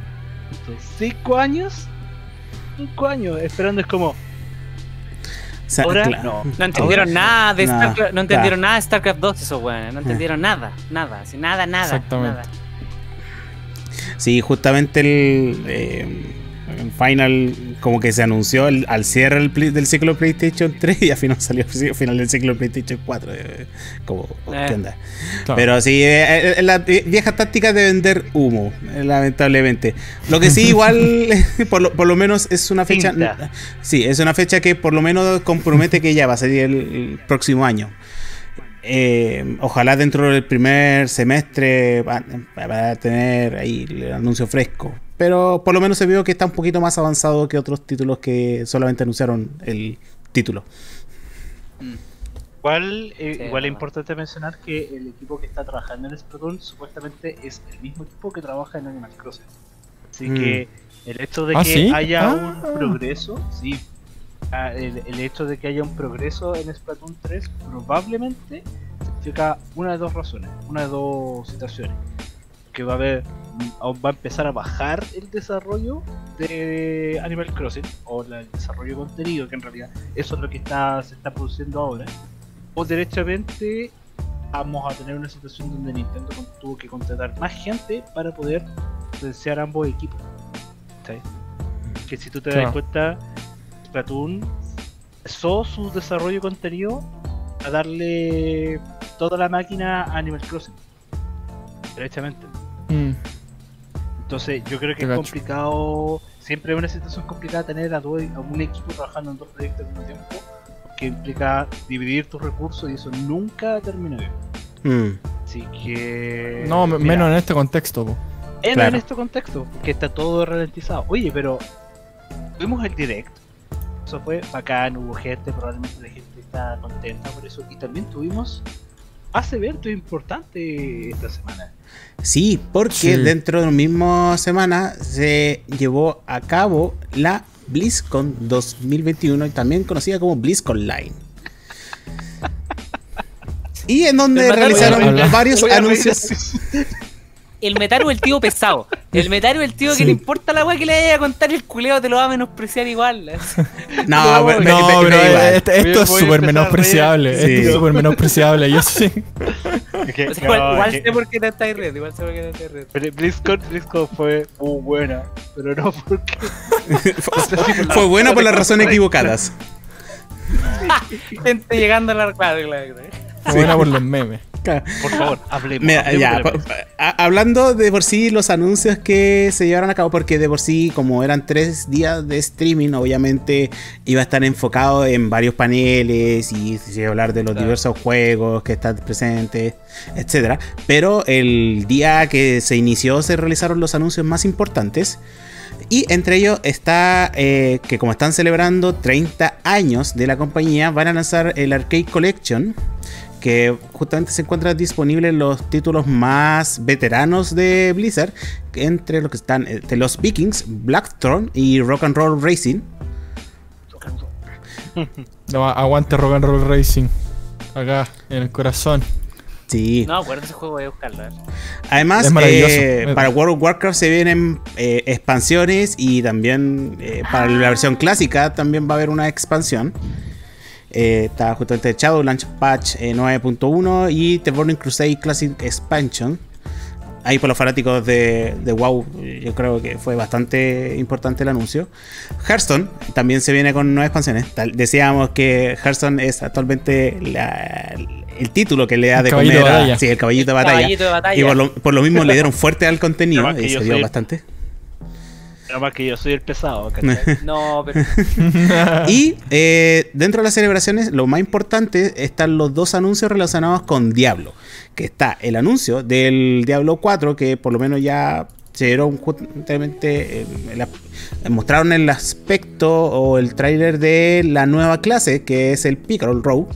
5 años. 5 años esperando, es como. O sea, Ahora claro. No entendieron nada de Nada, StarCraft, no entendieron nada de StarCraft 2 esos weones, no entendieron nada, así, nada. Exactamente. Nada. Sí, justamente el Final como que se anunció al cierre del ciclo de PlayStation 3 y al final salió al final del ciclo de PlayStation 4. Como, ¿qué onda? Claro. Pero sí, la vieja táctica de vender humo, lamentablemente. Lo que sí, igual, por lo menos es una fecha. Pinta. Sí, es una fecha que por lo menos compromete que ya va a salir el próximo año. Ojalá dentro del primer semestre va a tener ahí el anuncio fresco. Pero por lo menos se vio que está un poquito más avanzado que otros títulos que solamente anunciaron el título. Igual es verdad. importante mencionar que el equipo que está trabajando en Splatoon supuestamente es el mismo equipo que trabaja en Animal Crossing. Así que el hecho de que ¿sí? haya un progreso, sí. El hecho de que haya un progreso en Splatoon 3 probablemente significa una de dos razones, una de dos situaciones. Que va a empezar a bajar el desarrollo de Animal Crossing o el desarrollo de contenido, que en realidad eso es lo que se está produciendo ahora, o derechamente vamos a tener una situación donde Nintendo tuvo que contratar más gente para poder potenciar ambos equipos. ¿Sí? Que si tú te das cuenta, Splatoon empezó su desarrollo de contenido a darle toda la máquina a Animal Crossing, derechamente. Entonces yo creo que es complicado, siempre es una situación complicada tener a un equipo trabajando en dos proyectos al mismo tiempo, que implica dividir tus recursos y eso nunca termina bien. Así que... No, mira, menos en este contexto, po. en este contexto, que está todo ralentizado. Oye, pero tuvimos el direct, eso fue bacán, hubo gente, probablemente la gente está contenta por eso, y también tuvimos más eventos importantes esta semana. Sí, porque dentro de la misma semana se llevó a cabo la BlizzCon 2021, y también conocida como BlizzConline. Y en donde realizaron varios anuncios. El Metaru es el tío pesado. El Metaru es el tío que le importa la weá que le vaya a contar, el culeo te lo va a menospreciar igual. No, esto es súper menospreciable. Sí. Esto es súper menospreciable. Yo sí. Igual sé por qué te estás riendo. BlizzCon fue muy buena, pero no porque... Fue buena por las razones equivocadas. Gente llegando a la... Claro. Fue buena por los memes. Por favor, hablemos. Mira, hablemos ya, de la empresa. hablando de por sí los anuncios que se llevaron a cabo, porque de por sí, como eran 3 días de streaming, obviamente iba a estar enfocado en varios paneles y se iba a hablar de los diversos juegos que están presentes, etcétera. Pero el día que se inició se realizaron los anuncios más importantes. Y entre ellos está que como están celebrando 30 años de la compañía, van a lanzar el Arcade Collection, que justamente se encuentra disponible en los títulos más veteranos de Blizzard, entre los que están The Lost Vikings, Blackthorn y Rock and Roll Racing. No, aguante Rock and Roll Racing. Acá, en el corazón. Sí. No, acuerdo ese juego, voy a buscarlo. Además, Es maravilloso. para World of Warcraft se vienen expansiones y también para la versión clásica también va a haber una expansión. Está justamente Shadowlands Patch 9.1 y The Burning Crusade Classic Expansion. Ahí por los fanáticos de WoW, yo creo que fue bastante importante el anuncio. Hearthstone también se viene con nuevas expansiones. Decíamos que Hearthstone es actualmente el título que le da de comer a, sí, el caballito de batalla. Y por lo mismo le dieron fuerte al contenido y se dio bastante. Nada más que yo soy el pesado, ¿cachai? No, pero... Y dentro de las celebraciones, lo más importante están los 2 anuncios relacionados con Diablo. Que está el anuncio del Diablo 4, que por lo menos ya se dieron justamente, mostraron el aspecto o el tráiler de la nueva clase, que es el Pickerel Row.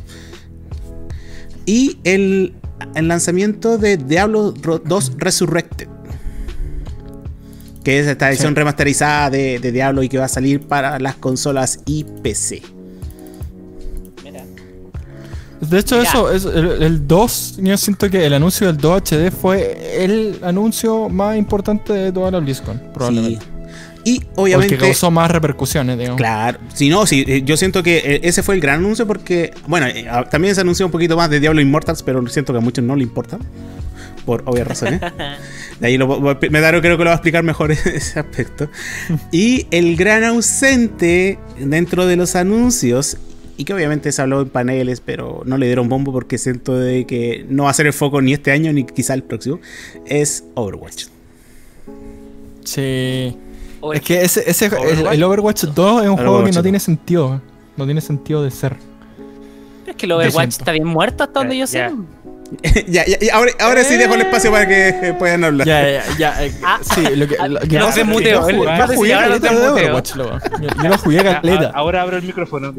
Y el lanzamiento de Diablo 2 Resurrected, que es esta edición remasterizada de Diablo y que va a salir para las consolas y PC. Mira. De hecho, eso es el 2. Yo siento que el anuncio del 2 HD fue el anuncio más importante de toda la BlizzCon, probablemente. Sí. Y obviamente. Porque causó más repercusiones, digamos. Claro, si no, sí, yo siento que ese fue el gran anuncio porque, bueno, también se anunció un poquito más de Diablo Immortals, pero siento que a muchos no le importa, por obvias razones. De ahí Medaro creo que lo va a explicar mejor ese aspecto. Y el gran ausente dentro de los anuncios, y que obviamente se habló en paneles, pero no le dieron bombo porque siento de que no va a ser el foco ni este año ni quizá el próximo, es Overwatch. Sí. Es que el Overwatch 2 es un juego que no tiene sentido. No tiene sentido de ser. Es que el Overwatch está bien muerto hasta donde yo sé. Ya, ahora sí dejo el espacio para que puedan hablar. Sí, lo que se muteo. Yo jugué caleta de Overwatch, yo lo jugué caleta. Ahora abro el micrófono,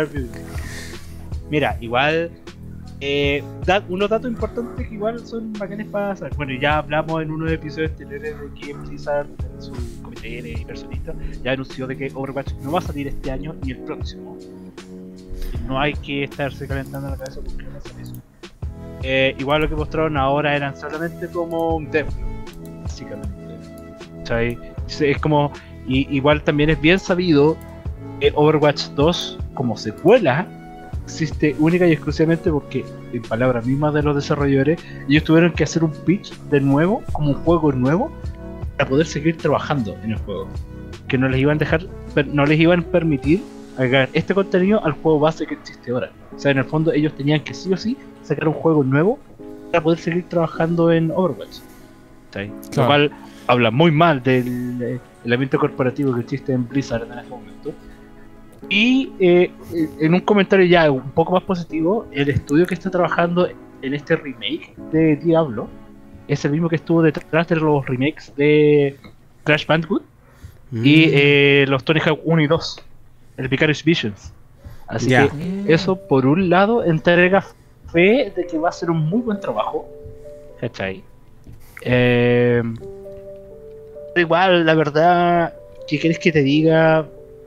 mira, igual unos datos importantes que igual son bacanes para hacer. Bueno, ya hablamos en uno de los episodios anteriores de que Blizzard, en su comité de inversionistas, ya anunció de que Overwatch no va a salir este año ni el próximo. No hay que estarse calentando la cabeza porque no va a salir eso. Igual lo que mostraron ahora eran solamente como un demo, básicamente. ¿Sabes? Es como, igual también es bien sabido que Overwatch 2 como secuela existe única y exclusivamente porque, en palabras mismas de los desarrolladores, ellos tuvieron que hacer un pitch de nuevo, como un juego nuevo, para poder seguir trabajando en el juego. Que no les iban a dejar, no les iban a permitir agregar este contenido al juego base que existe ahora. O sea, en el fondo ellos tenían que sí o sí sacar un juego nuevo para poder seguir trabajando en Overwatch. ¿Sí? Claro. Lo cual habla muy mal del ambiente corporativo que existe en Blizzard en este momento. Y en un comentario ya un poco más positivo, el estudio que está trabajando en este remake de Diablo es el mismo que estuvo detrás de los remakes de Crash Bandicoot y los Tony Hawk 1 y 2, el Vicarious Visions. Así que eso, por un lado, entrega fe de que va a ser un muy buen trabajo. ¿Cachai? Igual, la verdad, ¿qué querés que te diga?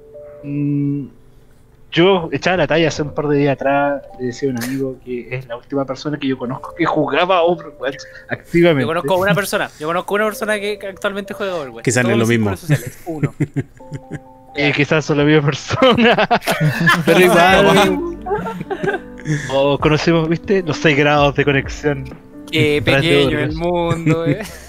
Yo echaba la talla hace un par de días atrás. Le decía a un amigo que es la última persona que yo conozco que jugaba Overwatch activamente. Yo conozco una persona que actualmente juega Overwatch. Quizás no es lo mismo. Uno. Quizás son la misma persona. Pero igual. O conocemos, ¿viste? Los 6 grados de conexión. Qué pequeño el mundo,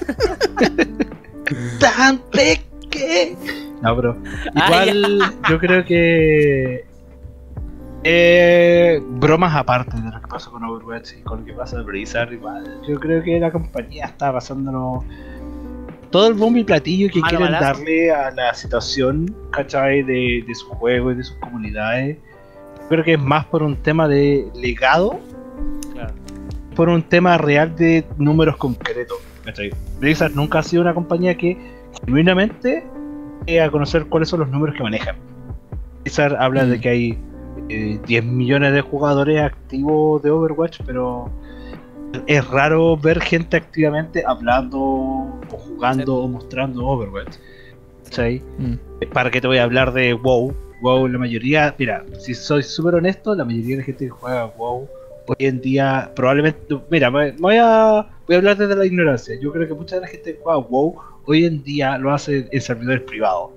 Tan pequeño. No, bro. Igual yo creo que Bromas aparte de lo que pasó con Overwatch y con lo que pasa de Blizzard, igual. Yo creo que la compañía está pasándonos todo el bombo y platillo que Malo quieren balazo. darle a la situación, ¿cachai? De sus juegos y de sus comunidades. Creo que es más por un tema de legado, Claro. por un tema real de números concretos, ¿cachai? Blizzard nunca ha sido una compañía que genuinamente a conocer cuáles son los números que manejan. Blizzard habla de que hay 10 millones de jugadores activos de Overwatch, pero es raro ver gente activamente hablando o jugando o mostrando Overwatch. ¿Cachai? ¿Para qué te voy a hablar de WoW? WoW, la mayoría, mira, si soy súper honesto, la mayoría de la gente que juega WoW hoy en día probablemente, mira, voy a hablar desde la ignorancia. Yo creo que mucha de la gente que juega WoW hoy en día lo hace en servidores privados.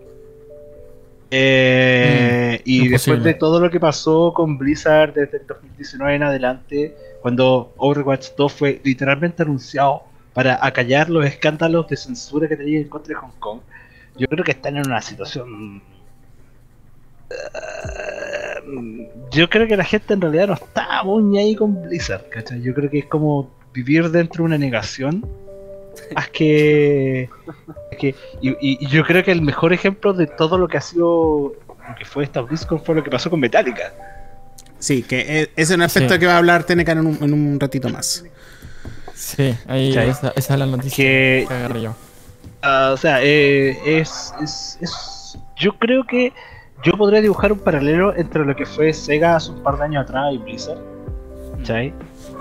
Y después de todo lo que pasó con Blizzard desde el 2019 en adelante, cuando Overwatch 2 fue literalmente anunciado para acallar los escándalos de censura que tenía en contra de Hong Kong, yo creo que están en una situación... yo creo que la gente en realidad no está muy ahí con Blizzard, ¿cachai? Yo creo que es como vivir dentro de una negación. Y yo creo que el mejor ejemplo de todo lo que ha sido, lo que fue esta BlizzCon, fue lo que pasó con Metallica. Sí, que ese es un aspecto que va a hablar Teneca en un ratito más. Sí, ahí ¿Cachai? esa es la noticia Que- que agarré yo. O sea, yo creo que yo podría dibujar un paralelo entre lo que fue Sega hace un par de años atrás y Blizzard. ¿Cachai?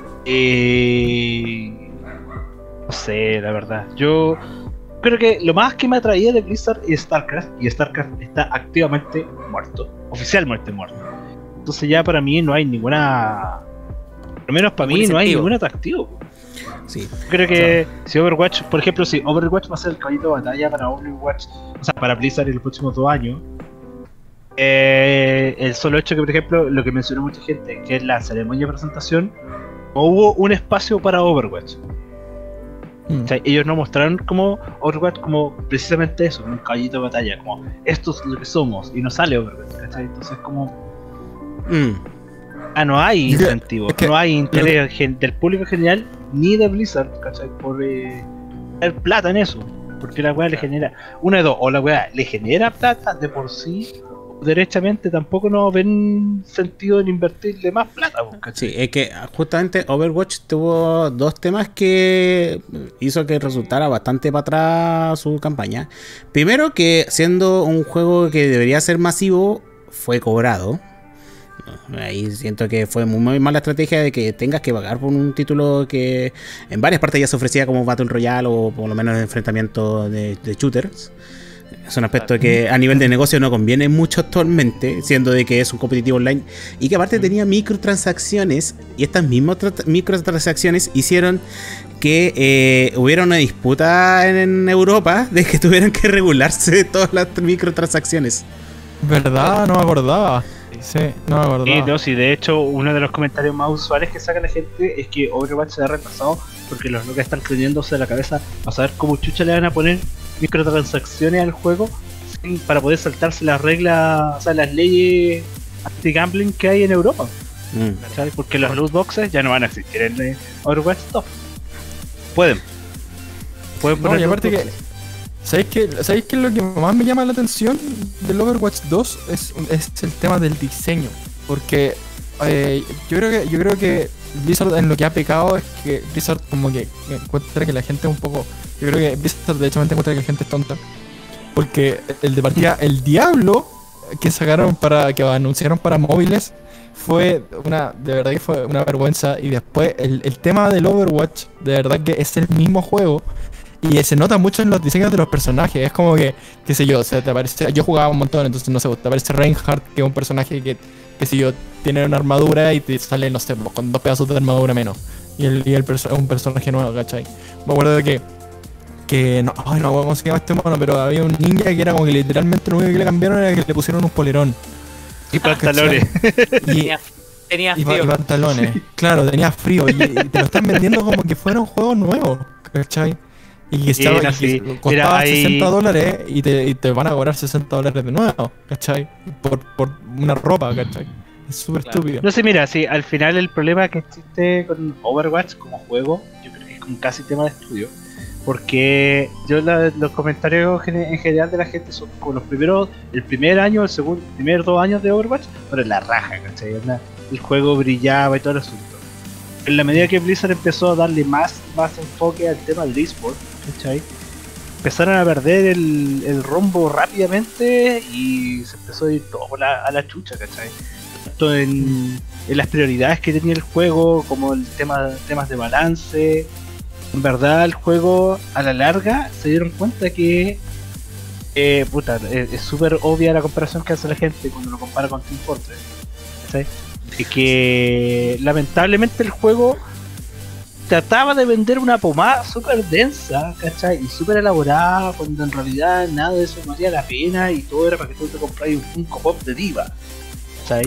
No sé, la verdad. Yo creo que lo más que me atraía de Blizzard es StarCraft, y StarCraft está activamente muerto, oficialmente muerto. Entonces ya para mí no hay ninguna, al menos para mí Ningún no hay incentivo. ningún atractivo. Sí. Creo que si Overwatch, por ejemplo, si Overwatch va a ser el caballito de batalla para Overwatch, o sea, para Blizzard en los próximos 2 años, el solo hecho que, por ejemplo, lo que mencionó mucha gente, que es la ceremonia de presentación, no hubo un espacio para Overwatch. O sea, ellos no mostraron como Overwatch como precisamente eso, un caballito de batalla, como esto es lo que somos, y no sale Overwatch, ¿cachai? Entonces como no hay Es que- incentivo, es que- no hay interés del público en general, ni de Blizzard, ¿cachai? Por tener plata en eso, porque la weá le genera, una de dos, o la weá le genera plata de por sí, o derechamente tampoco no ven sentido en invertirle más plata, ¿cachai? Sí, es que justamente Overwatch tuvo dos temas que hizo que resultara bastante para atrás su campaña. Primero, que siendo un juego que debería ser masivo, fue cobrado. Ahí siento que fue muy mala estrategia de que tengas que pagar por un título que en varias partes ya se ofrecía como Battle Royale o por lo menos enfrentamiento de shooters. Es un aspecto que a nivel de negocio no conviene mucho actualmente, siendo de que es un competitivo online y que aparte tenía microtransacciones, y estas mismas microtransacciones hicieron que hubiera una disputa en Europa de que tuvieran que regularse todas las microtransacciones. ¿Verdad? No me acordaba. Sí, no me acordaba. Sí, no, sí, de hecho, uno de los comentarios más usuales que saca la gente es que Overwatch se ha retrasado porque los locos están creyéndose la cabeza a saber cómo chucha le van a poner microtransacciones al juego para poder saltarse las reglas, o sea, las leyes anti-gambling que hay en Europa. ¿Sabes? Porque los loot boxes ya no van a existir en Overwatch 2. Pueden No, poner y aparte loot que, boxes. ¿sabéis qué es lo que más me llama la atención del Overwatch 2? Es el tema del diseño. Porque yo creo que Blizzard en lo que ha pecado es que Blizzard como que encuentra que la gente es un poco... Yo creo que Blizzard de hecho encuentra que la gente es tonta. Porque el de partida, el Diablo que sacaron que anunciaron para móviles fue de verdad que fue una vergüenza. Y después el tema del Overwatch, de verdad que es el mismo juego. Y se nota mucho en los diseños de los personajes. Es como que, qué sé yo, o sea, te aparece, yo jugaba un montón, entonces no sé, te aparece Reinhardt, que es un personaje que sé yo, tiene una armadura y te sale, no sé, con 2 pedazos de armadura menos. Y es un personaje nuevo, ¿cachai? Me acuerdo de que no, ay, no me acuerdo cómo se llama este mono, pero había un ninja que era como que literalmente lo único que le cambiaron era que le pusieron un polerón. Y pantalones. Y, Tenía y frío. pantalones. Claro, tenía frío. Y te lo están vendiendo como que fuera un juego nuevo, ¿cachai? Y que, Sí, estaba, no, y que sí. costaba Mira, ahí- $60 y te van a cobrar $60 de nuevo, ¿cachai? Por una ropa, ¿cachai? Es súper Claro. estúpido. No sé, mira, sí, al final el problema que existe con Overwatch como juego, yo creo que es como casi tema de estudio. Porque los comentarios en general de la gente son como los primeros, el primer año, el segundo, primer 2 años de Overwatch, pero la raja, ¿cachai? El juego brillaba y todo el asunto. En la medida que Blizzard empezó a darle más enfoque al tema del eSport, ¿cachai? Empezaron a perder el rumbo rápidamente y se empezó a ir todo a la chucha, ¿cachai? Tanto en las prioridades que tenía el juego, como el temas de balance. En verdad el juego a la larga se dieron cuenta que es súper obvia la comparación que hace la gente cuando lo compara con Team Fortress, ¿cachai? De que lamentablemente el juego trataba de vender una pomada súper densa, ¿cachai? Y súper elaborada, cuando en realidad nada de eso valía la pena y todo era para que tú te compras un Funko Pop de diva, ¿cachai?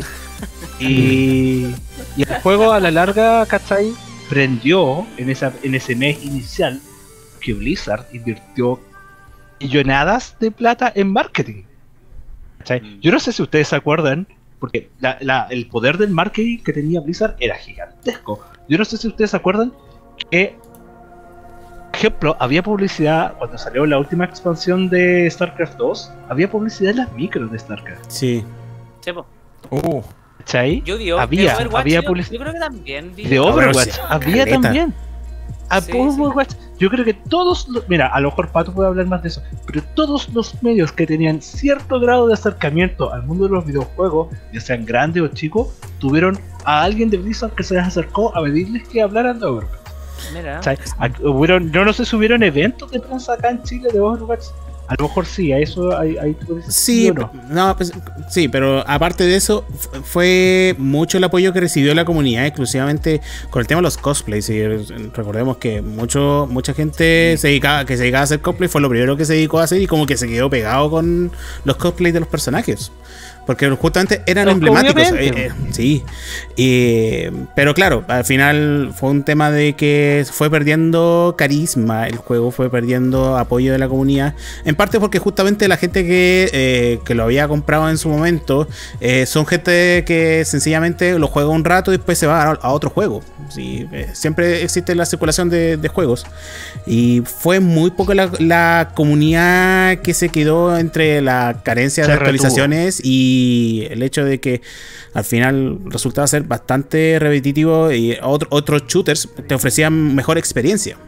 Y el juego a la larga, ¿cachai? Prendió en ese mes inicial que Blizzard invirtió millonadas de plata en marketing, ¿cachai? Yo no sé si ustedes se acuerdan, porque el poder del marketing que tenía Blizzard era gigantesco. Yo no sé si ustedes se acuerdan que, por ejemplo, había publicidad cuando salió la última expansión de StarCraft 2, había publicidad en las micros de StarCraft, Sí. Chepo. ¿cachai? Yo vi había Overwatch, publicidad yo creo que también vi. de Overwatch, sí, había caleta. también. Sí, Overwatch, yo creo que todos mira, a lo mejor Pato puede hablar más de eso, pero todos los medios que tenían cierto grado de acercamiento al mundo de los videojuegos, ya sean grandes o chicos, tuvieron a alguien de Blizzard que se les acercó a pedirles que hablaran de Overwatch. Mira. ¿Cachai? Yo no sé si hubieron eventos de prensa acá en Chile de Overwatch. A lo mejor sí, a eso ahí tú puedes Sí, ¿o no? no, pues, sí, pero aparte de eso, fue mucho el apoyo que recibió la comunidad, exclusivamente con el tema de los cosplays. Y recordemos que mucha gente se dedicaba a hacer cosplay, fue lo primero que se dedicó a hacer y como que se quedó pegado con los cosplays de los personajes. Porque justamente eran emblemáticos. Sí. Pero claro, al final fue un tema de que fue perdiendo carisma el juego, fue perdiendo apoyo de la comunidad. En parte porque justamente la gente que lo había comprado en su momento son gente que sencillamente lo juega un rato y después se va a otro juego. Sí, siempre existe la circulación de juegos. Y fue muy poco la comunidad que se quedó entre la carencia de actualizaciones y el hecho de que al final resultaba ser bastante repetitivo y otros shooters te ofrecían mejor experiencia.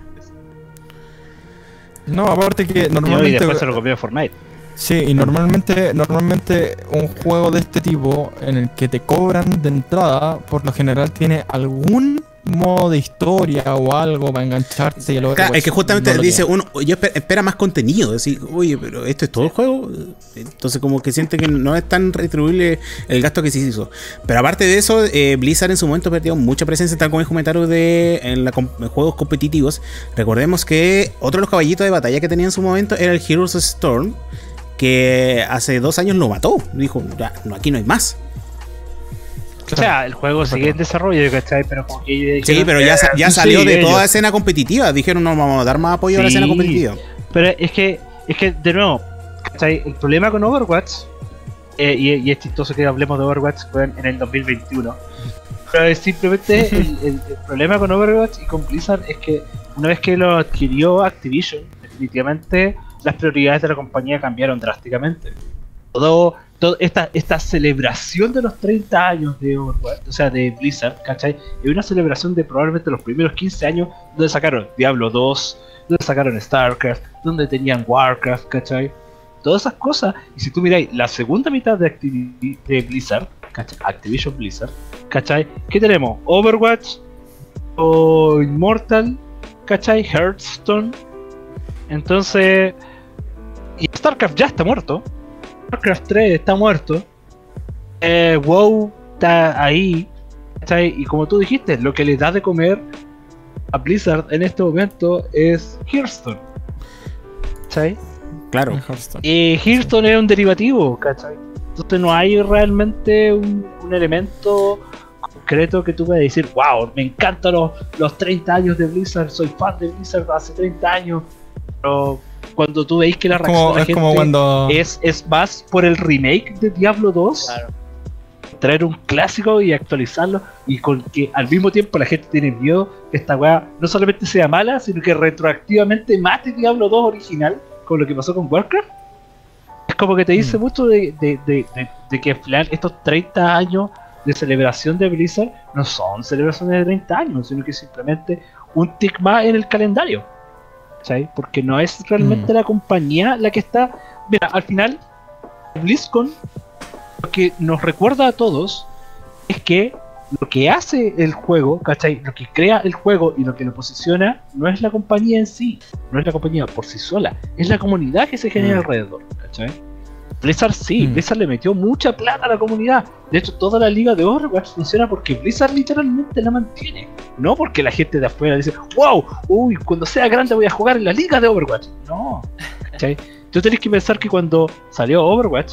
No, aparte que Y normalmente. después se lo copió Fortnite. Sí, y normalmente un juego de este tipo en el que te cobran de entrada, por lo general tiene algún modo de historia o algo para engancharte. Y Claro, es que justamente dice uno, yo espera más contenido, decir, oye, pero esto es todo el juego. Entonces como que siente que no es tan retribuible el gasto que se hizo. Pero aparte de eso, Blizzard en su momento perdió mucha presencia, tal como el comentario en juegos competitivos. Recordemos que otro de los caballitos de batalla que tenía en su momento era el Heroes Storm, que hace 2 años lo mató. Dijo, ya, no, aquí no hay más. O sea, el juego sigue en desarrollo, ¿cachai? Pero como que Sí, pero ya salió de toda escena competitiva. Dijeron, no, vamos a dar más apoyo a la escena competitiva. Pero es que de nuevo, ¿cachai? El problema con Overwatch, y es chistoso que hablemos de Overwatch en el 2021, pero es simplemente el problema con Overwatch y con Blizzard es que una vez que lo adquirió Activision, definitivamente las prioridades de la compañía cambiaron drásticamente. Toda esta celebración de los 30 años de Overwatch, o sea, de Blizzard, ¿cachai? Es una celebración de probablemente los primeros 15 años donde sacaron Diablo 2, donde sacaron StarCraft, donde tenían Warcraft, ¿cachai? Todas esas cosas. Y si tú miráis la segunda mitad de Blizzard, ¿cachai? Activision Blizzard, ¿cachai? ¿Qué tenemos? Overwatch, o Immortal, ¿cachai? Hearthstone. Entonces, y StarCraft ya está muerto. StarCraft 3 está muerto. WoW está ahí, ¿cachai? Y como tú dijiste, lo que le da de comer a Blizzard en este momento es Hearthstone, ¿cachai? Claro. Y Hearthstone es un derivativo, ¿cachai? Entonces no hay realmente un elemento concreto que tú puedas decir, wow, me encantan los 30 años de Blizzard, soy fan de Blizzard hace 30 años. Pero cuando tú veis que la reacción de la gente como cuando... es más por el remake de Diablo 2, Claro. traer un clásico y actualizarlo, y con que al mismo tiempo la gente tiene miedo que esta weá no solamente sea mala, sino que retroactivamente mate Diablo 2 original, con lo que pasó con Warcraft. Es como que te dice mucho de que al final estos 30 años de celebración de Blizzard no son celebraciones de 30 años, sino que simplemente un tick más en el calendario, ¿sabes? Porque no es realmente la compañía la que está... Mira, al final BlizzCon lo que nos recuerda a todos es que lo que hace el juego, ¿cachai? Lo que crea el juego y lo que lo posiciona no es la compañía en sí, no es la compañía por sí sola, es la comunidad que se genera alrededor, ¿cachai? Blizzard Blizzard le metió mucha plata a la comunidad. De hecho, toda la liga de Overwatch funciona porque Blizzard literalmente la mantiene, no porque la gente de afuera dice, wow, uy, cuando sea grande voy a jugar en la liga de Overwatch. No, ¿cachai? Tú tenés que pensar que cuando salió Overwatch,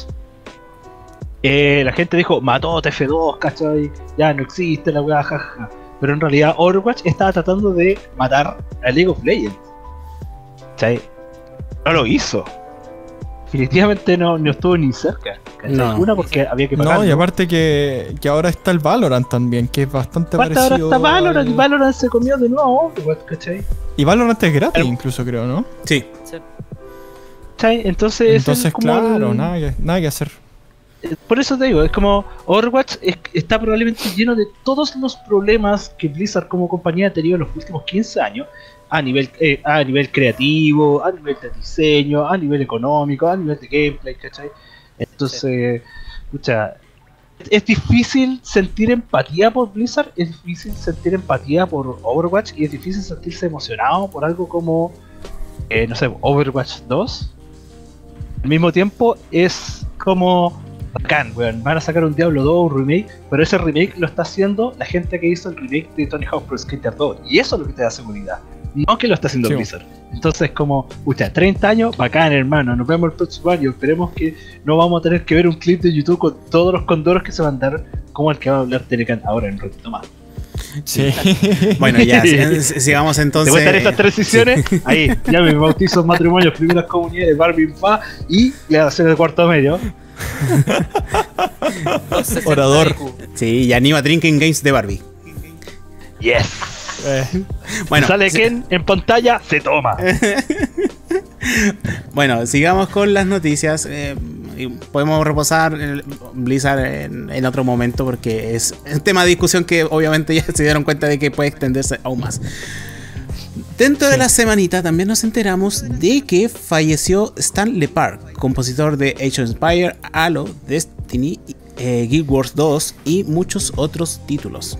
la gente dijo, mató TF2, ¿cachai? Ya no existe la weá, jaja. Pero en realidad Overwatch estaba tratando de matar a League of Legends, ¿cachai? No lo hizo. Definitivamente no estuvo ni cerca, ¿cachai? No. Una porque había que pagar. No, y aparte que ahora está el Valorant también, que es bastante Ahora parecido. está Valorant, y Valorant se comió de nuevo a Overwatch, ¿cachai? Y Valorant es gratis, incluso creo, ¿no? Sí. ¿Cachai? Entonces Entonces, como claro, nada que hacer. por eso te digo, es como Overwatch está probablemente lleno de todos los problemas que Blizzard como compañía ha tenido en los últimos 15 años, a nivel creativo, a nivel de diseño, a nivel económico, a nivel de gameplay, ¿cachai? Entonces, escucha, es difícil sentir empatía por Blizzard, es difícil sentir empatía por Overwatch, y es difícil sentirse emocionado por algo como, no sé, Overwatch 2. Al mismo tiempo es como bacán, weón, van a sacar un Diablo 2, un remake, pero ese remake lo está haciendo la gente que hizo el remake de Tony Hawk Pro Skater 2, y eso es lo que te da seguridad, no que lo está haciendo Blizzard. Entonces como, 30 años, bacán, hermano, nos vemos el próximo año, esperemos que no vamos a tener que ver un clip de YouTube con todos los condoros que se van a dar, como el que va a hablar Telecan ahora en un ratito más. Sí. Bueno, ya, sigamos entonces. Te voy a dar estas 3 sesiones. Ahí, ya me bautizo en matrimonio, primeras comunidades, Barbie Pa y le hacer el cuarto medio. Orador. Sí, y anima Drinking Games de Barbie. Yes. Bueno, si sale Ken en pantalla, se toma. Bueno, sigamos con las noticias. Y podemos reposar Blizzard en otro momento porque es un tema de discusión que obviamente ya se dieron cuenta de que puede extenderse aún más. Dentro de la semanita también nos enteramos de que falleció Stan Lepard, compositor de Age of Empires, Halo, Destiny, Guild Wars 2 y muchos otros títulos.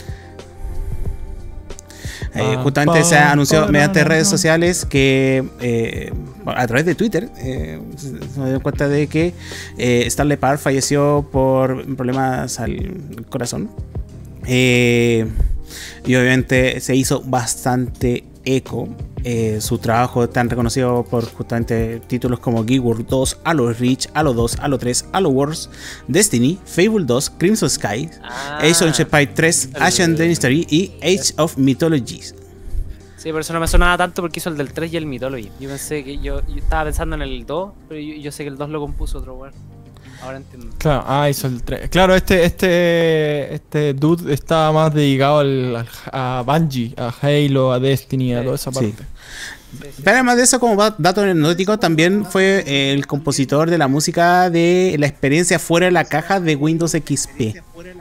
Justamente se anunció mediante redes sociales que a través de Twitter se dio cuenta de que Stan Lepard falleció por problemas al corazón, y obviamente se hizo bastante eco su trabajo tan reconocido por justamente títulos como Guild Wars 2, Halo Reach, Halo 2, Halo 3, Halo Wars, Destiny, Fable 2, Crimson Sky, Age of Empires 3, Ancient Dynasty y Age of Mythology. Sí, por eso no me sonaba tanto porque hizo el del 3 y el Mythology. Yo pensé que yo estaba pensando en el 2, pero yo sé que el 2 lo compuso otro weón. Ahora entiendo. Claro, hizo el 3. Claro, este dude estaba más dedicado a Bungie, a Halo, a Destiny, a toda esa parte. Sí. Pero además de eso, como dato anecdótico, también fue el compositor de la música de la experiencia fuera de la caja de Windows XP.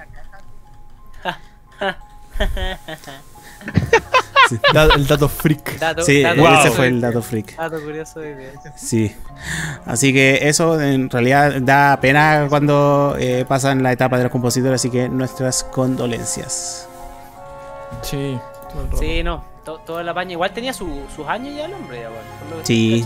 Sí. El dato freak. Sí, ese fue el dato freak. Dato curioso de Sí. Así que eso en realidad da pena cuando pasan la etapa de los compositores, así que nuestras condolencias. Sí. Sí, no. Toda la paña. Igual tenía sus años ya el hombre, ya, bueno. Sí.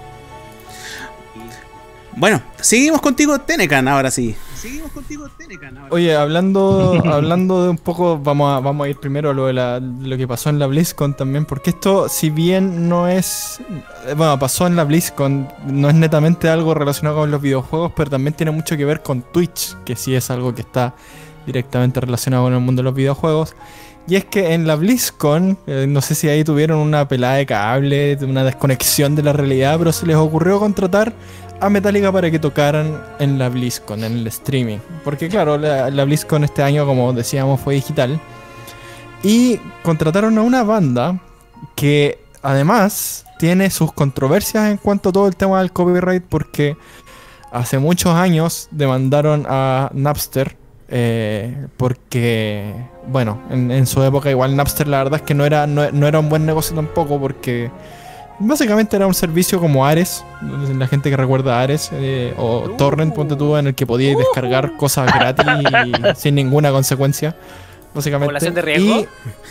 Bueno, seguimos contigo, Tenecan, ahora sí. Oye, hablando de un poco, vamos a ir primero a lo que pasó en la BlizzCon también, porque esto, si bien no es, bueno, pasó en la BlizzCon, no es netamente algo relacionado con los videojuegos, pero también tiene mucho que ver con Twitch, que sí es algo que está directamente relacionado con el mundo de los videojuegos, Y es que en la BlizzCon, no sé si ahí tuvieron una pelada de cable, una desconexión de la realidad, pero se les ocurrió contratar a Metallica para que tocaran en la BlizzCon, en el streaming. Porque claro, la BlizzCon este año, como decíamos, fue digital. Y contrataron a una banda que además tiene sus controversias en cuanto a todo el tema del copyright, porque hace muchos años demandaron a Napster. Porque, bueno, en su época igual Napster la verdad es que no era un buen negocio tampoco, porque básicamente era un servicio como Ares, la gente que recuerda a Ares, o Torrent, ponte tú, en el que podíais descargar cosas gratis y sin ninguna consecuencia, básicamente. ¿Población de riesgo?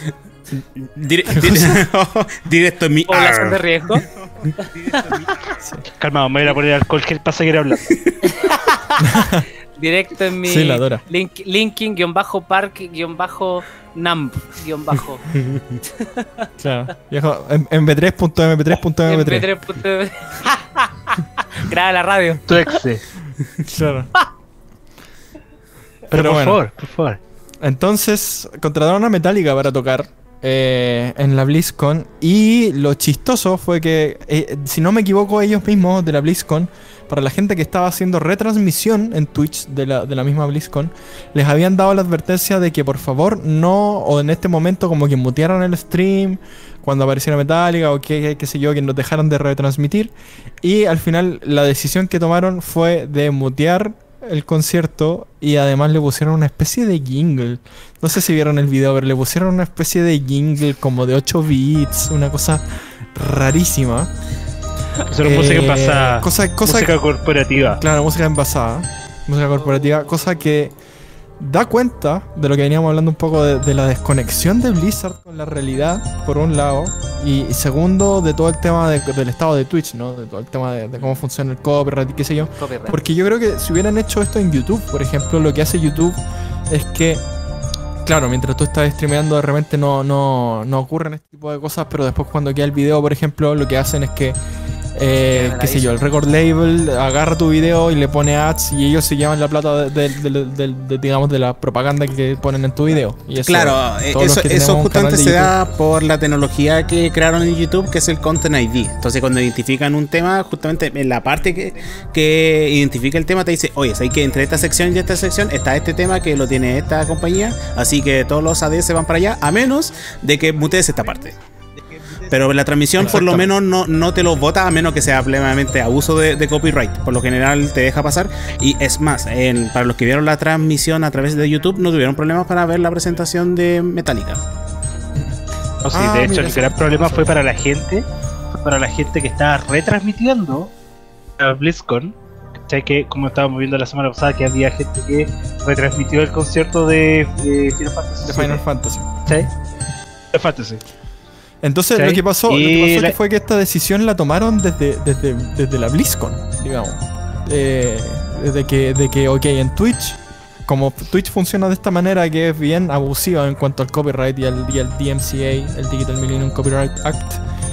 Directo en mi ¿Población de riesgo? Calma, me voy a ir a poner alcohol gel para seguir hablando. Directo en mi Sí, la adora. linking-park-namp-. Claro, viejo, mp3.mp3.mp3. Graba la radio. Tu exe. Claro. Pero por bueno. favor. Entonces contrataron a Metallica para tocar en la BlizzCon. Y lo chistoso fue que, si no me equivoco, ellos mismos de la BlizzCon, para la gente que estaba haciendo retransmisión en Twitch de la misma BlizzCon, les habían dado la advertencia de que por favor no, o en este momento como que mutearan el stream cuando apareciera Metallica, o qué sé yo, que nos dejaran de retransmitir. Y al final la decisión que tomaron fue de mutear el concierto, y además le pusieron una especie de jingle. No sé si vieron el video, pero le pusieron una especie de jingle como de 8 bits, una cosa rarísima. Eso es música envasada. Música corporativa. Claro, música envasada. Música corporativa, cosa que da cuenta de lo que veníamos hablando un poco de la desconexión de Blizzard con la realidad, por un lado, y segundo, de todo el tema del estado de Twitch, ¿no? De todo el tema de cómo funciona el copyright y qué sé yo. Porque yo creo que si hubieran hecho esto en YouTube, por ejemplo, lo que hace YouTube es que, claro, mientras tú estás streameando de repente no ocurren este tipo de cosas, pero después cuando queda el video, por ejemplo, lo que hacen es que qué sé yo, el record label agarra tu video y le pone ads, y ellos se llevan la plata digamos, de la propaganda que ponen en tu video. Y eso, claro, eso justamente se da por la tecnología que crearon en YouTube, que es el Content ID. Entonces cuando identifican un tema, justamente en la parte que identifica el tema te dice, oye, hay que entre esta sección y esta sección está este tema que lo tiene esta compañía, así que todos los ADS van para allá, a menos de que mutees esta parte. Pero la transmisión por lo menos no te lo vota, a menos que sea plenamente abuso de copyright. Por lo general te deja pasar. Y es más, para los que vieron la transmisión a través de YouTube, no tuvieron problemas para ver la presentación de Metallica. No, sí, de hecho el gran problema fue para la gente que estaba retransmitiendo a BlizzCon. ¿Cachai? Que como estábamos viendo la semana pasada, que había gente que retransmitió el concierto de Final Fantasy. ¿Sí? Final Fantasy. Entonces, ¿sí? Lo que pasó fue que esta decisión la tomaron desde la BlizzCon, digamos. De que, ok, en Twitch, como Twitch funciona de esta manera, que es bien abusiva en cuanto al copyright y al DMCA, el Digital Millennium Copyright Act,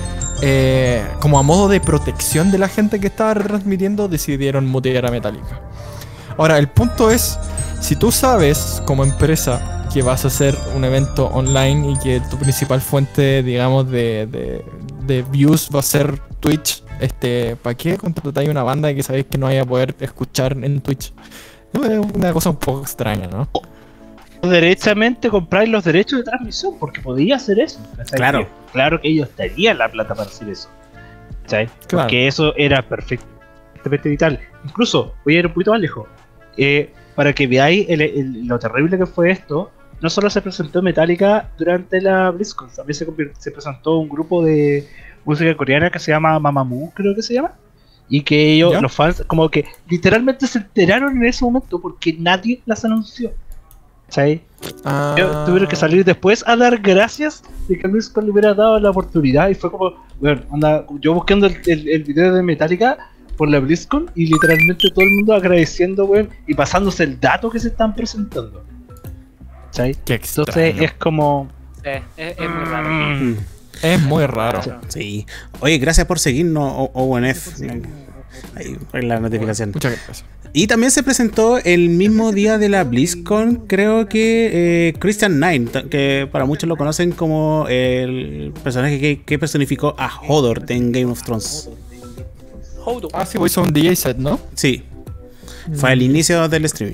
como a modo de protección de la gente que estaba retransmitiendo, decidieron mutear a Metallica. Ahora, el punto es, si tú sabes como empresa que vas a hacer un evento online y que tu principal fuente, digamos, de views va a ser Twitch, ¿para qué contratáis una banda que sabéis que no vaya a poder escuchar en Twitch? Es una cosa un poco extraña, ¿no? Derechamente compráis los derechos de transmisión, porque podía hacer eso. Claro. Claro que ellos tenían la plata para hacer eso. ¿Sabes? Claro. Porque eso era perfectamente vital. Incluso, voy a ir un poquito más lejos. Para que veáis lo terrible que fue esto, no solo se presentó Metallica durante la BlizzCon, también se presentó un grupo de música coreana que se llama Mamamoo, creo que se llama, y que ellos, ¿ya? Los fans, como que literalmente se enteraron en ese momento porque nadie las anunció. ¿Sabes? Tuvieron que salir después a dar gracias de que a BlizzCon le hubiera dado la oportunidad, y fue como, bueno, yo buscando el video de Metallica por la BlizzCon y literalmente todo el mundo agradeciendo, weón, y pasándose el dato que se están presentando. ¿Sí? Entonces es como... es muy raro. Es muy raro. Sí. Oye, gracias por seguirnos, ONF. Ahí, en la notificación. Muchas gracias. Y también se presentó el mismo día de la BlizzCon, creo que Christian Knight, que para muchos lo conocen como el personaje que personificó a Hodor en Game of Thrones. Ah, sí, hizo un DJ set, ¿no? Sí, fue el inicio del streaming.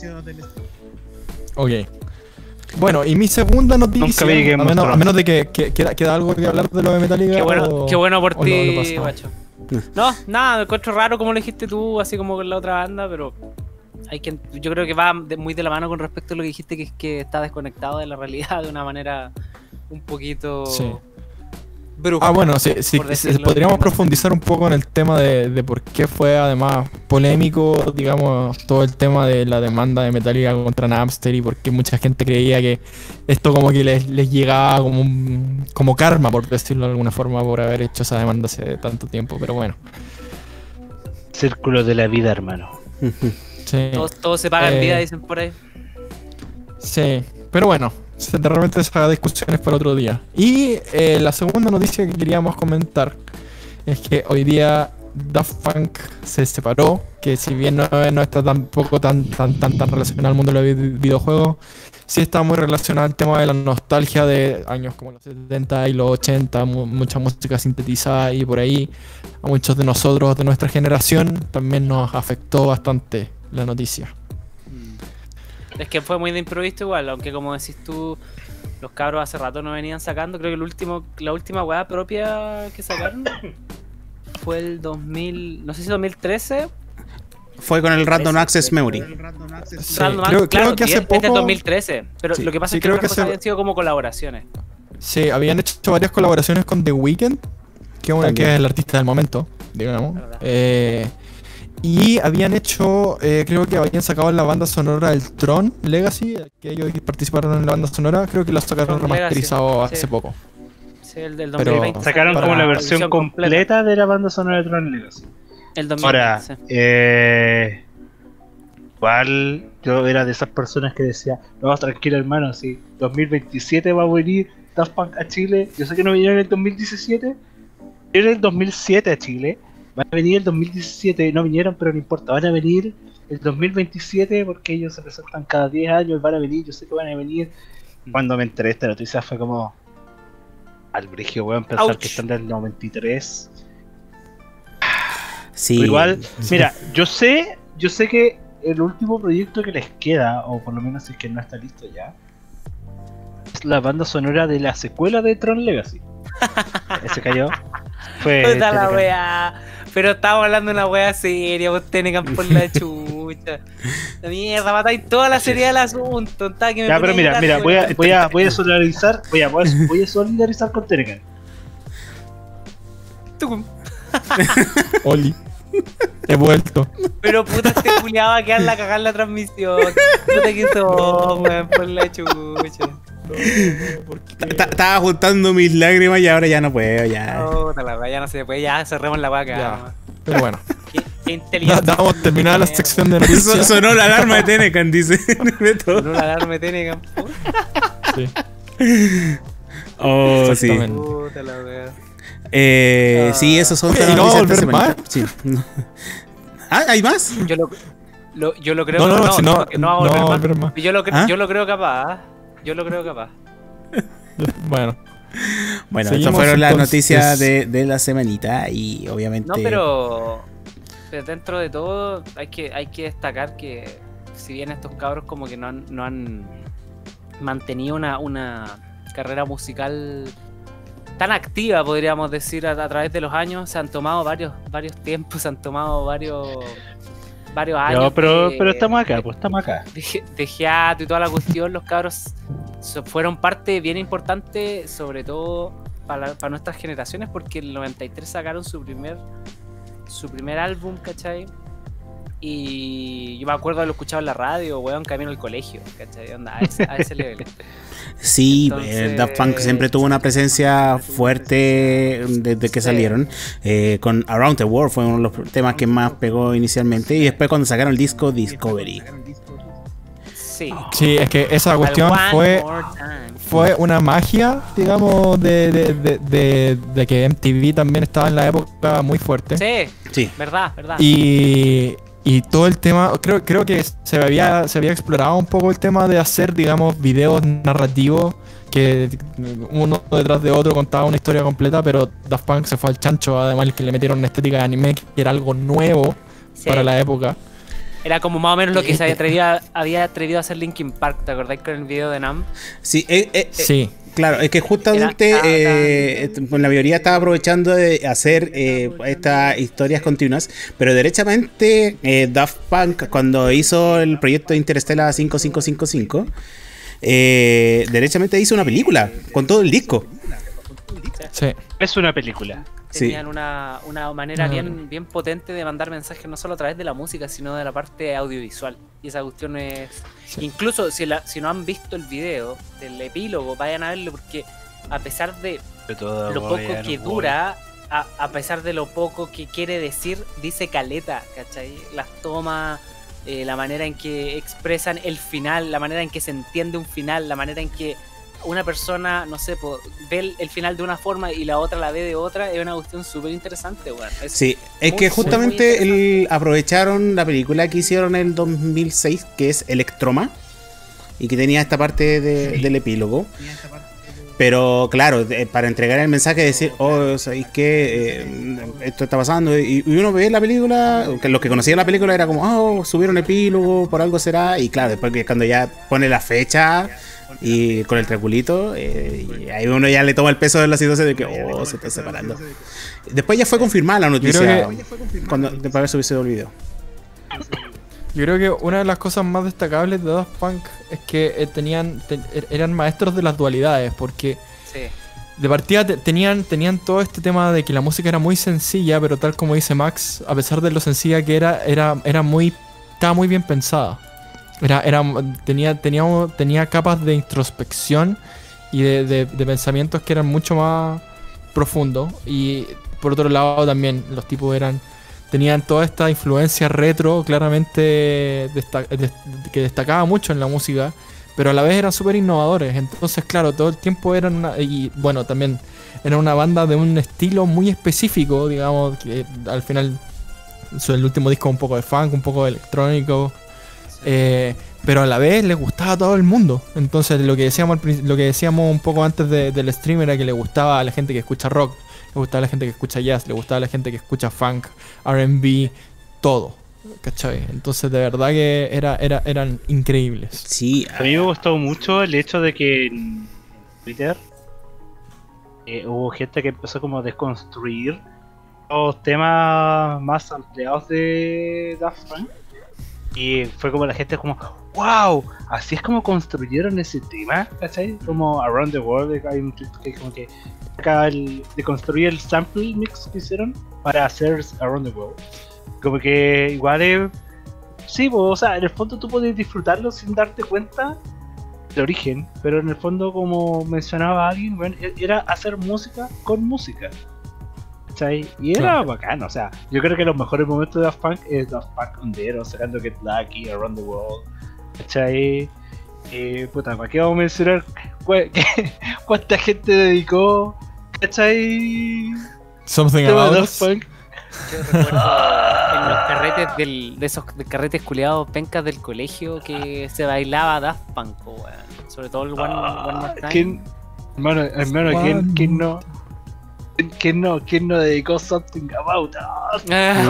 Ok. Bueno, y mi segunda noticia, Nunca vi Game of a Thrones. menos de que queda algo que hablar de lo de Metallica. Qué bueno por o ti, no pasa nada. guacho. No, nada, me encuentro raro como lo dijiste tú, así como con la otra banda, pero yo creo que va muy de la mano con respecto a lo que dijiste, que es que está desconectado de la realidad de una manera un poquito Sí. bruja. Ah, bueno, sí, por decirlo podríamos de- profundizar un poco en el tema de por qué fue además polémico, digamos, todo el tema de la demanda de Metallica contra Napster y por qué mucha gente creía que esto como que les llegaba como karma, por decirlo de alguna forma, por haber hecho esa demanda hace tanto tiempo, pero bueno. Círculo de la vida, hermano. Sí, Todo se paga en vida, Eh, dicen por ahí. sí, pero bueno, de repente esa discusión es para otro día. Y la segunda noticia que queríamos comentar es que hoy día Daft Punk se separó, que si bien no está tampoco tan relacionado al mundo de los videojuegos, sí está muy relacionado al tema de la nostalgia de años como los 70 y los 80, mucha música sintetizada, y por ahí a muchos de nosotros de nuestra generación también nos afectó bastante la noticia. Es que fue muy de improviso igual, aunque como decís tú, los cabros hace rato no venían sacando. Creo que la última weá propia que sacaron fue el 2000, no sé si 2013. Fue con el Random Access Memory. Sí, Random creo claro, que hace este es poco 2013, pero Sí, lo que pasa sí, es que creo otras que cosas se- habían sido como colaboraciones. sí, habían hecho varias colaboraciones con The Weeknd, que También. es el artista del momento, digamos. Verdad. Y habían hecho, creo que habían sacado la banda sonora del Tron Legacy, que ellos participaron en la banda sonora, creo que la sacaron Tron remasterizado Legacy, hace sí. poco. Sí, el del Pero 2020. Sacaron Para como la la versión edición completa de la banda sonora de Tron Legacy. El 2020. Ahora, sí. igual yo era de esas personas que decía, no, tranquilo hermano, si 2027 va a venir Daft Punk a Chile, yo sé que no vinieron en el 2017, vinieron en el 2007 a Chile, van a venir el 2017, no vinieron pero no importa, van a venir el 2027 porque ellos se presentan cada 10 años, van a venir, yo sé que van a venir. Cuando me enteré de esta noticia fue como al brigio, weón, pensar Ouch. que están en el 93. Sí. Pero igual, mira, yo sé que el último proyecto que les queda, o por lo menos si es que no está listo ya, es la banda sonora de la secuela de Tron Legacy. Ese cayó. Fue Puta la Tenecan. weá. Pero estamos hablando de una weá seria, vos Tenecan por la chucha. La mierda, matáis toda la seriedad del asunto. Está que me Ya, pero ponía mira, llorar, voy a solidarizar, voy a solidarizar con Tenecan. weón. Oli, he vuelto. Pero puta, este culiado va a quedar la cagada en la transmisión. Puta que sos, weón, por la chucha. Estaba juntando mis lágrimas y ahora ya no puedo, ya. Puta la weá, ya no se puede, ya cerremos la weá acá. Ya. Pero bueno, Qué inteligente. damos terminada la sección de noticias. Sonó la alarma de Tenecan, dice Beto. No la alarme Tenecan. Sí, Oh, sí. exactamente. Puta la weá. Sí, esos son Oye, todas ¿y no las va a noticias de volver semana. Sí. Ah, ¿hay más? Yo lo creo No, si no, porque no va a volver no va a más. volver más. ¿Ah? Yo lo creo capaz. Yo lo creo capaz. Bueno, Bueno, Seguimos, estas fueron las entonces. noticias de la semanita y obviamente... No, pero dentro de todo hay que destacar que si bien estos cabros como que no han mantenido una carrera musical tan activa, podríamos decir, a través de los años, se han tomado varios tiempos, se han tomado varios años. No, pero de- estamos acá, pues estamos acá. de hiato y toda la cuestión. Los cabros fueron parte bien importante, sobre todo para nuestras generaciones, porque en el 93 sacaron su primer álbum, ¿cachai? Y yo me acuerdo de haberlo escuchado en la radio, weón, camino al colegio, ¿cachai? Onda, a ese nivel. Sí, Entonces, Daft Punk siempre tuvo una presencia fuerte desde que Sí. salieron. Con Around the World fue uno de los temas que más pegó inicialmente. Y después cuando sacaron el disco Discovery. Sí. sí, es que esa cuestión Al One fue More Time. fue una magia, digamos, de que MTV también estaba en la época muy fuerte. Sí, verdad. Y todo el tema, creo que se había explorado un poco el tema de hacer, digamos, videos narrativos que uno detrás de otro contaba una historia completa, pero Daft Punk se fue al chancho, además que le metieron una estética de anime que era algo nuevo para la época. Era como más o menos lo que se había atrevido a hacer Linkin Park, ¿te acordás con el video de Nam? Sí, sí. Claro, es que justamente la mayoría estaba aprovechando de hacer estas historias continuas, pero derechamente Daft Punk, cuando hizo el proyecto Interstellar 5555, derechamente hizo una película con todo el disco. Sí. Es una película. Tenían una manera bien potente de mandar mensajes no solo a través de la música, sino de la parte audiovisual. Y esa cuestión es... Sí. Incluso si no han visto el video del epílogo, vayan a verlo, porque a pesar de lo poco que dura, a pesar de lo poco que quiere decir, dice caleta, ¿cachai? Las tomas, la manera en que expresan el final, la manera en que se entiende un final, la manera en que una persona, no sé, ve el final de una forma y la otra la ve de otra, es una cuestión súper interesante, weón. Sí, es que justamente aprovecharon la película que hicieron en el 2006, que es Electroma, y que tenía esta parte del epílogo. Pero claro, para entregar el mensaje de decir, ¿sabéis qué? Esto está pasando. Y uno ve la película, que los que conocían la película era como, subieron epílogo, por algo será. Y claro, después que cuando ya pone la fecha y con el triangulito, y ahí uno ya le toma el peso de la situación de que se está separando. Después ya fue confirmada la noticia después de haber subido el video. Yo creo que una de las cosas más destacables de Daft Punk es que eran maestros de las dualidades, porque de partida tenían todo este tema de que la música era muy sencilla, pero tal como dice Max, a pesar de lo sencilla que estaba muy bien pensada. Tenía capas de introspección y de pensamientos que eran mucho más profundos. Y por otro lado también los tipos tenían toda esta influencia retro claramente que destacaba mucho en la música, pero a la vez eran súper innovadores. Entonces claro, todo el tiempo también era una banda de un estilo muy específico, digamos, que al final el último disco un poco de funk, un poco de electrónico. Pero a la vez le gustaba a todo el mundo. Entonces lo que decíamos un poco antes del stream era que le gustaba a la gente que escucha rock, le gustaba a la gente que escucha jazz, le gustaba a la gente que escucha funk, R&B, todo, ¿cachai? Entonces de verdad que eran increíbles. Sí, a mí me gustó mucho el hecho de que en Twitter hubo gente que empezó como a desconstruir los temas más ampliados de Daft Punk. Y fue como la gente como, wow, así es como construyeron ese tema, ¿cachai? Como Around the World, hay un tweet que como que acaba de construir el sample mix que hicieron para hacer Around the World. Como que igual sí, o sea, en el fondo tú puedes disfrutarlo sin darte cuenta del origen, pero en el fondo, como mencionaba alguien, bueno, era hacer música con música. ¿Cachai? Y era bacán, o sea, yo creo que los mejores momentos de Daft Punk es Daft Punk Ondero, sacando Get Lucky, Around the World, ¿cachai? ¿Para qué vamos a mencionar cuánta gente dedicó, ¿cachai? Something about Daft Punk. Yo recuerdo en los carretes de esos carretes culiados pencas del colegio que se bailaba Daft Punk, sobre todo el One More Time. Hermano, ¿quién no dedicó Something About Us?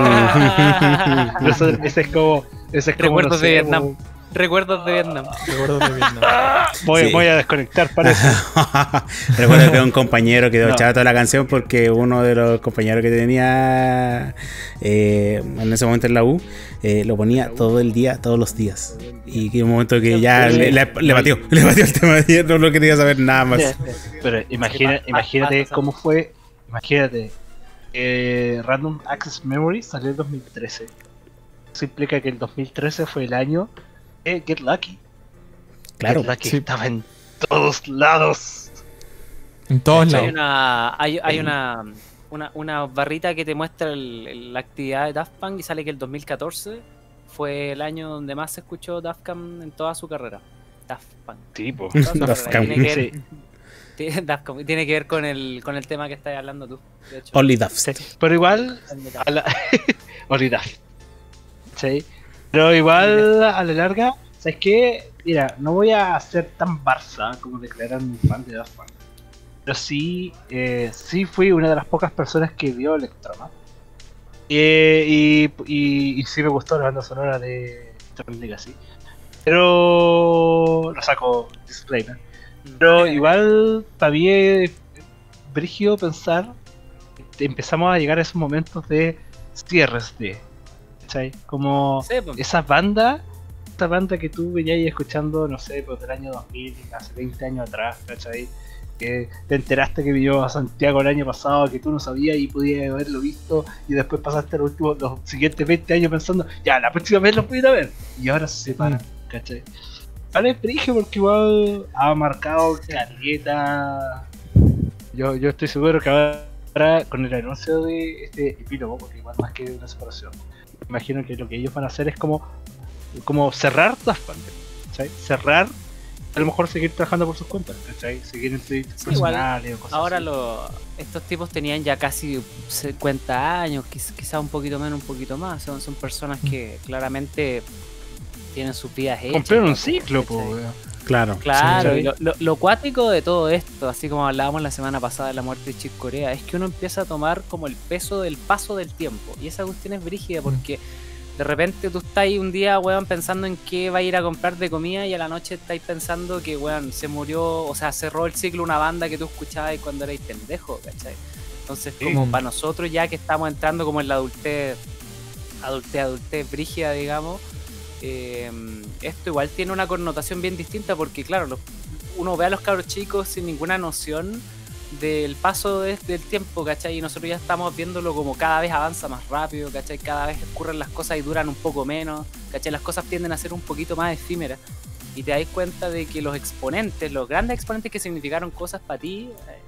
Ese es como recuerdos de Vietnam. Recuerdos de Vietnam. Voy a desconectar, parece. Recuerdo que un compañero quedó echado toda la canción porque uno de los compañeros que tenía en ese momento en la U lo ponía todo el día, todos los días. Y que un momento que ya le batió el tema y no lo quería saber nada más. Pero imagínate cómo fue. Imagínate, Random Access Memory salió en 2013. Eso implica que el 2013 fue el año de Get Lucky. Claro, Get Lucky estaba en todos lados. En todos lados. Hay una barrita que te muestra la actividad de Daft Punk y sale que el 2014 fue el año donde más se escuchó Daft Punk en toda su carrera. Daft Punk. Tipo. Daft Punk. Tiene que ver con el tema que estás hablando tú. De hecho. Only Daft. Sí, pero igual a la Olvidar. Sí. Pero igual a la larga, ¿sabes qué? Mira, no voy a ser tan Barça como declararme un fan de Daft Punk. Pero sí, sí fui una de las pocas personas que vio Electroma. Y sí me gustó la banda sonora de Tron Legacy. Pero lo saco disclaimer. Pero igual para mí es brígido pensar que empezamos a llegar a esos momentos de cierres de, ¿cachai? Como Sí, pues. esa banda que tú venías escuchando, no sé, pues del año 2000, hace 20 años atrás, ¿cachai? Que te enteraste que vino a Santiago el año pasado, que tú no sabías y podías haberlo visto, y después pasaste los siguientes 20 años pensando, ya, la próxima vez lo pudiera ver, y ahora se separan, ¿cachai? Vale, es brígido porque igual ha marcado caleta. Yo estoy seguro que ahora, con el anuncio de este epílogo, porque igual más que una separación, me imagino que lo que ellos van a hacer es como cerrar Daft Punk, ¿cachai? Cerrar, a lo mejor seguir trabajando por sus cuentas, ¿cachai? Seguir en proyectos personales o cosas ahora así. estos tipos tenían ya casi 50 años, quizás un poquito menos, un poquito más. Son personas que claramente tienen sus vidas hechas. Cumplieron un ¿cachai? ciclo, po, weón. Claro. Claro, Sí. y lo cuático de todo esto, así como hablábamos la semana pasada de la muerte de Chick Corea, es que uno empieza a tomar como el peso del paso del tiempo. Y esa cuestión es brígida porque de repente tú estás ahí un día, weón, pensando en qué va a ir a comprar de comida y a la noche estáis pensando que, weón, se murió, o sea, cerró el ciclo una banda que tú escuchabas cuando erais pendejo, ¿cachai? Entonces, como para nosotros ya que estamos entrando como en la adultez brígida, digamos, esto igual tiene una connotación bien distinta porque, claro, uno ve a los cabros chicos sin ninguna noción del paso del tiempo, ¿cachai? Y nosotros ya estamos viéndolo como cada vez avanza más rápido, ¿cachai? Cada vez ocurren las cosas y duran un poco menos, ¿cachai? Las cosas tienden a ser un poquito más efímeras y te das cuenta de que los exponentes, los grandes exponentes que significaron cosas para ti,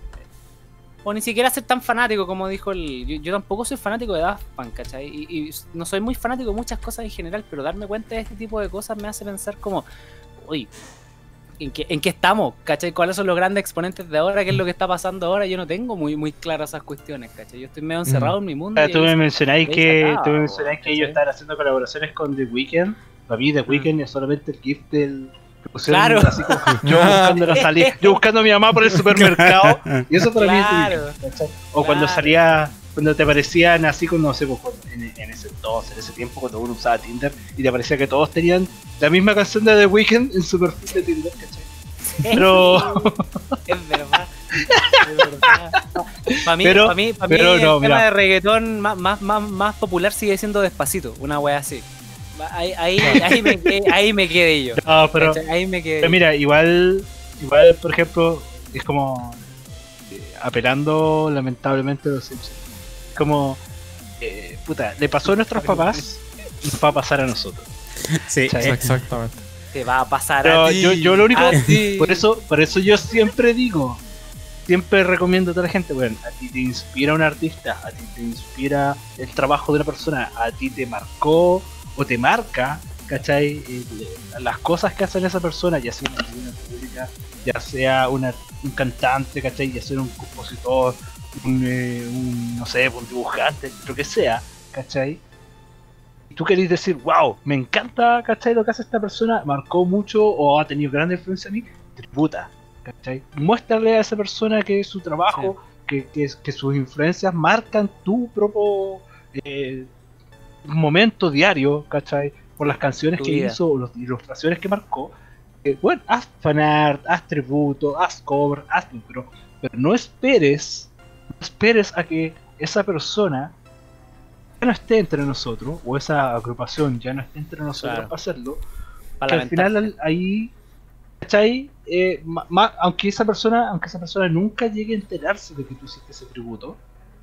o ni siquiera ser tan fanático como dijo yo tampoco soy fanático de Daft Punk, ¿cachai? Y no soy muy fanático de muchas cosas en general, pero darme cuenta de este tipo de cosas me hace pensar como, uy, ¿en qué estamos? ¿Cachai? ¿Cuáles son los grandes exponentes de ahora? ¿Qué es lo que está pasando ahora? Yo no tengo muy claras esas cuestiones, ¿cachai? Yo estoy medio encerrado en mi mundo. Tú me mencionáis que ¿cachai? ellos están haciendo colaboraciones con The Weeknd. Para mí The Weeknd es solamente el gift del... Claro. Así como yo buscando la salida, yo buscando a mi mamá por el supermercado, y eso para mí es The Weeknd, ¿cachai? O cuando salía, cuando te aparecían así como, no sé, pues, en ese entonces, en ese tiempo cuando uno usaba Tinder y te parecía que todos tenían la misma canción de The Weeknd en su perfil de Tinder, ¿cachai? Pero es verdad. Para mí, Pero el no, tema mira. de reggaetón más popular sigue siendo Despacito, una wea así. Ahí me quedé yo. No, pero Ahí me quedé. Pero mira, igual, por ejemplo, es como apelando lamentablemente a los Simpsons. Es como, puta, le pasó a nuestros papás y nos va a pasar a nosotros. Sí. ¿Cachai? Exactamente. Te va a pasar Pero a ti. yo lo único, a ti. por eso yo siempre digo, siempre recomiendo a toda la gente, bueno, a ti te inspira un artista, a ti te inspira el trabajo de una persona, a ti te marcó o te marca, ¿cachai? Las cosas que hace esa persona, ya sea una figura pública, ya sea un cantante, ¿cachai? Ya sea un compositor, no sé, un dibujante, lo que sea, ¿cachai? Y tú querés decir, wow, me encanta, ¿cachai? Lo que hace esta persona, marcó mucho o ha tenido gran influencia en mí, tributa, ¿cachai? Muéstrale a esa persona que su trabajo, que sus influencias marcan tu propio momento diario, ¿cachai? Por las canciones Tu que vida. hizo o las ilustraciones que marcó. Bueno, haz fanart, haz tributo, haz cover, hazlo, pero no esperes a que esa persona ya no esté entre nosotros, o esa agrupación ya no esté entre nosotros Claro. para hacerlo, Para que al final ahí, ¿cachai? Aunque esa persona nunca llegue a enterarse de que tú hiciste ese tributo,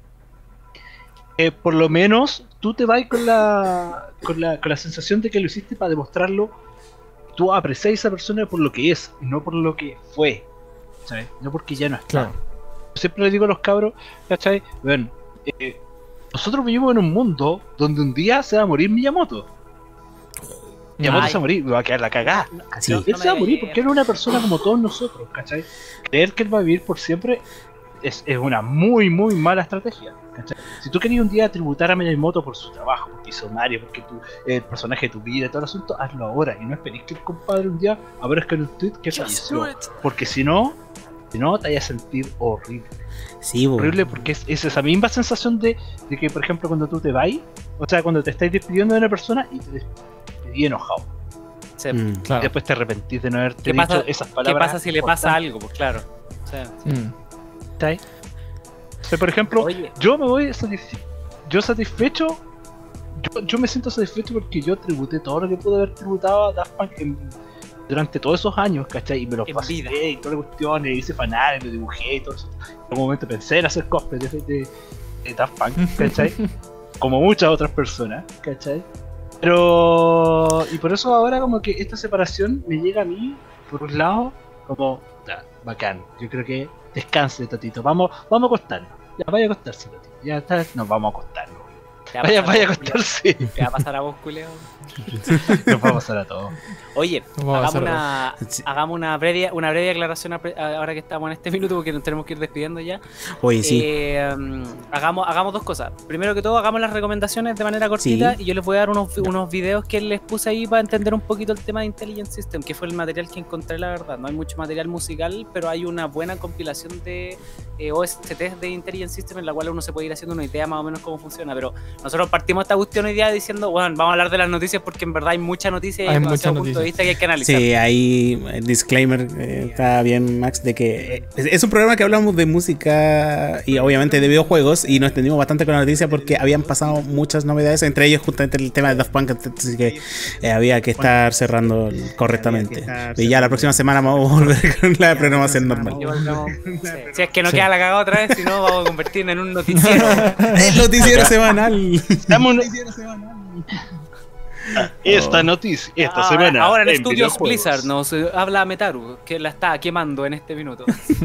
por lo menos tú te vas con la sensación de que lo hiciste para demostrarlo. Tú aprecias a esa persona por lo que es y no por lo que fue, ¿sabes? No porque ya no está. Claro. Yo siempre le digo a los cabros, ¿cachai? Bueno, nosotros vivimos en un mundo donde un día se va a morir Miyamoto. Miyamoto se va a morir, me va a quedar la cagada. Sí. Él se va a morir porque él es una persona como todos nosotros, ¿cachai? Creer que él va a vivir por siempre es una muy mala estrategia, ¿cachai? Si tú querías un día tributar a Miyamoto por su trabajo, porque hizo Mario, porque tú el personaje de tu vida y todo el asunto, hazlo ahora y no esperes que el compadre un día aparezca en un tweet que falleció, porque si no te vayas a sentir horrible. Sí, Horrible porque es esa misma sensación de que, por ejemplo, cuando tú te vas, o sea, cuando te estás despidiendo de una persona y te despedís enojado. Sí. Y Claro. después te arrepentís de no haberte ¿Qué dicho pasa, esas palabras. ¿Qué pasa si le pasa algo? Pues claro. O sea, ¿Está ahí? O sea, por ejemplo, Oye. yo me voy satisfecho. Yo me siento satisfecho porque yo tributé todo lo que pude haber tributado a Daft Punk durante todos esos años, ¿cachai? Y me los En pasé vida. y todas las cuestiones, hice fanart, lo dibujé y todo eso. En algún momento pensé en hacer cosplay de Daft Punk, ¿cachai? Como muchas otras personas, ¿cachai? Pero... Y por eso ahora como que esta separación me llega a mí, por un lado, como... Ya, bacán. Yo creo que descanse, Tatito. Vamos a acostarnos. Ya, vaya a acostarse, Tatito. Ya está, nos vamos a acostarnos. Vaya a acostarse. ¿Qué va a pasar a vos, culeo? Nos va a pasar a todos. Oye, Vamos a hagamos una breve aclaración ahora que estamos en este minuto porque nos tenemos que ir despidiendo ya. Oye, sí. Hagamos dos cosas. Primero que todo, hagamos las recomendaciones de manera cortita Sí. y yo les voy a dar unos videos que les puse ahí para entender un poquito el tema de Intelligent System, que fue el material que encontré, la verdad. No hay mucho material musical, pero hay una buena compilación de OSTs de Intelligent System en la cual uno se puede ir haciendo una idea más o menos cómo funciona. Pero nosotros partimos esta cuestión hoy día diciendo, bueno, vamos a hablar de las noticias porque en verdad hay mucha noticia y Hay hay mucha demasiado punto noticia. de vista que hay que analizar. Sí, ahí el disclaimer está bien, Max, de que es un programa que hablamos de música y obviamente de videojuegos y nos extendimos bastante con la noticia porque habían pasado muchas novedades, entre ellos justamente el tema de Daft Punk, así que había que estar cerrando correctamente. Y ya la próxima semana vamos a volver con la programación normal. Si es que no queda la cagada otra vez, si no vamos a convertirnos en un noticiero. El noticiero semanal. Dame esta noticia, esta semana. Ahora en en Estudios videojuegos. Blizzard nos habla Metaru, que la está quemando en este minuto.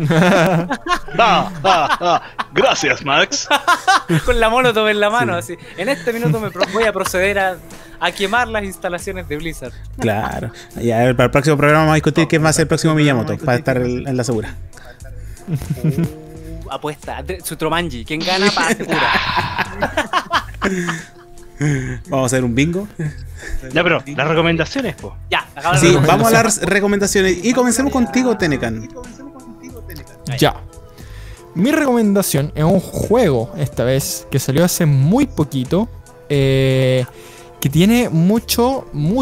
Gracias, Max. Con la molotov en la mano, así. En este minuto voy a proceder a quemar las instalaciones de Blizzard. Claro. Ya, a ver, para el próximo programa vamos a discutir quién va a ser el próximo Miyamoto, para estar en la segura. Apuesta, Sutromanji, ¿quién gana? Para segura. Vamos a hacer un bingo. Ya, pero las recomendaciones, po. Ya, acabamos Sí, la vamos a las recomendaciones y comencemos contigo, Tenecan. Ya. Mi recomendación es un juego, esta vez, que salió hace muy poquito. Que tiene mucho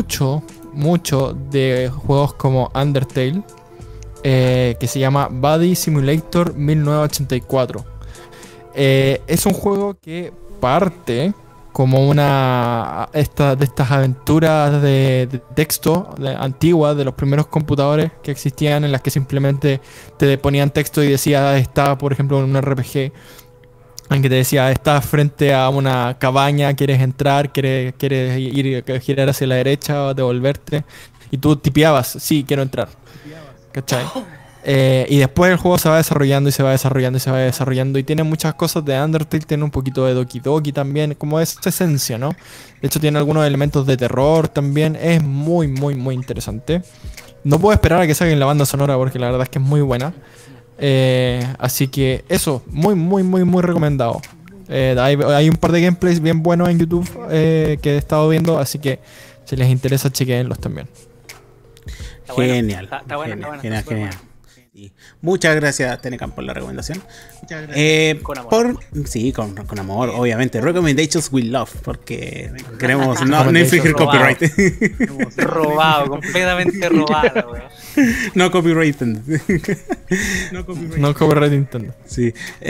de juegos como Undertale. Que se llama Body Simulator 1984. Es un juego que parte como una de estas aventuras de texto antiguas de los primeros computadores que existían, en las que simplemente te ponían texto y decía, estaba por ejemplo en un RPG en que te decía, estás frente a una cabaña, quieres entrar, quieres ir girar hacia la derecha o devolverte, y tú tipeabas, sí, quiero entrar, ¿cachai? Y después el juego se va desarrollando y se va desarrollando y se va desarrollando, y tiene muchas cosas de Undertale, tiene un poquito de Doki Doki también, como esa esencia, ¿no? De hecho tiene algunos elementos de terror también, es muy interesante. No puedo esperar a que saquen la banda sonora porque la verdad es que es muy buena. Así que eso, muy recomendado. Hay un par de gameplays bien buenos en YouTube que he estado viendo, así que si les interesa chequenlos también. Genial. Está bueno, Genial. Y muchas gracias, Tenecan, por la recomendación. Con amor. Sí, con amor, obviamente. Recommendations with love, porque queremos no infringir robado. copyright. Robado, completamente robado, weón. No copyright. No copyright Nintendo. Sí.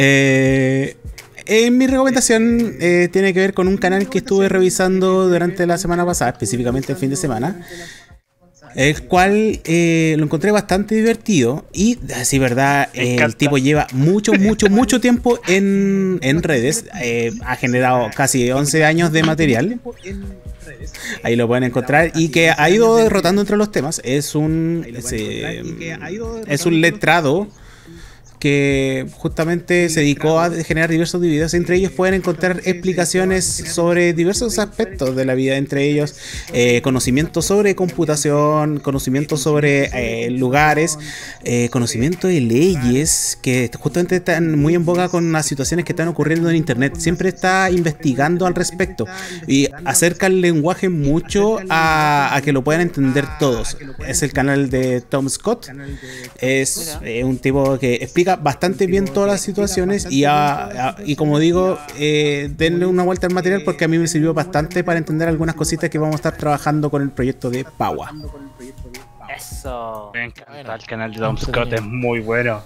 Mi recomendación tiene que ver con un canal que estuve revisando durante la semana pasada, específicamente el fin de semana, el cual lo encontré bastante divertido y, así verdad, el tipo lleva mucho tiempo en redes, ha generado casi 11 años de material, ahí lo pueden encontrar, y que ha ido derrotando entre los temas. Es un letrado que justamente se dedicó a generar diversos videos. Entre ellos pueden encontrar explicaciones sobre diversos aspectos de la vida, entre ellos conocimiento sobre computación, conocimiento sobre lugares, conocimiento de leyes que justamente están muy en boga con las situaciones que están ocurriendo en internet. Siempre está investigando al respecto y acerca el lenguaje mucho a que lo puedan entender todos. Es el canal de Tom Scott. Es un tipo que explica bastante bien todas las situaciones y como digo, denle una vuelta al material porque a mí me sirvió bastante para entender algunas cositas que vamos a estar trabajando con el proyecto de Paua. Eso. Me encanta el canal de Tom Scott, es muy bueno.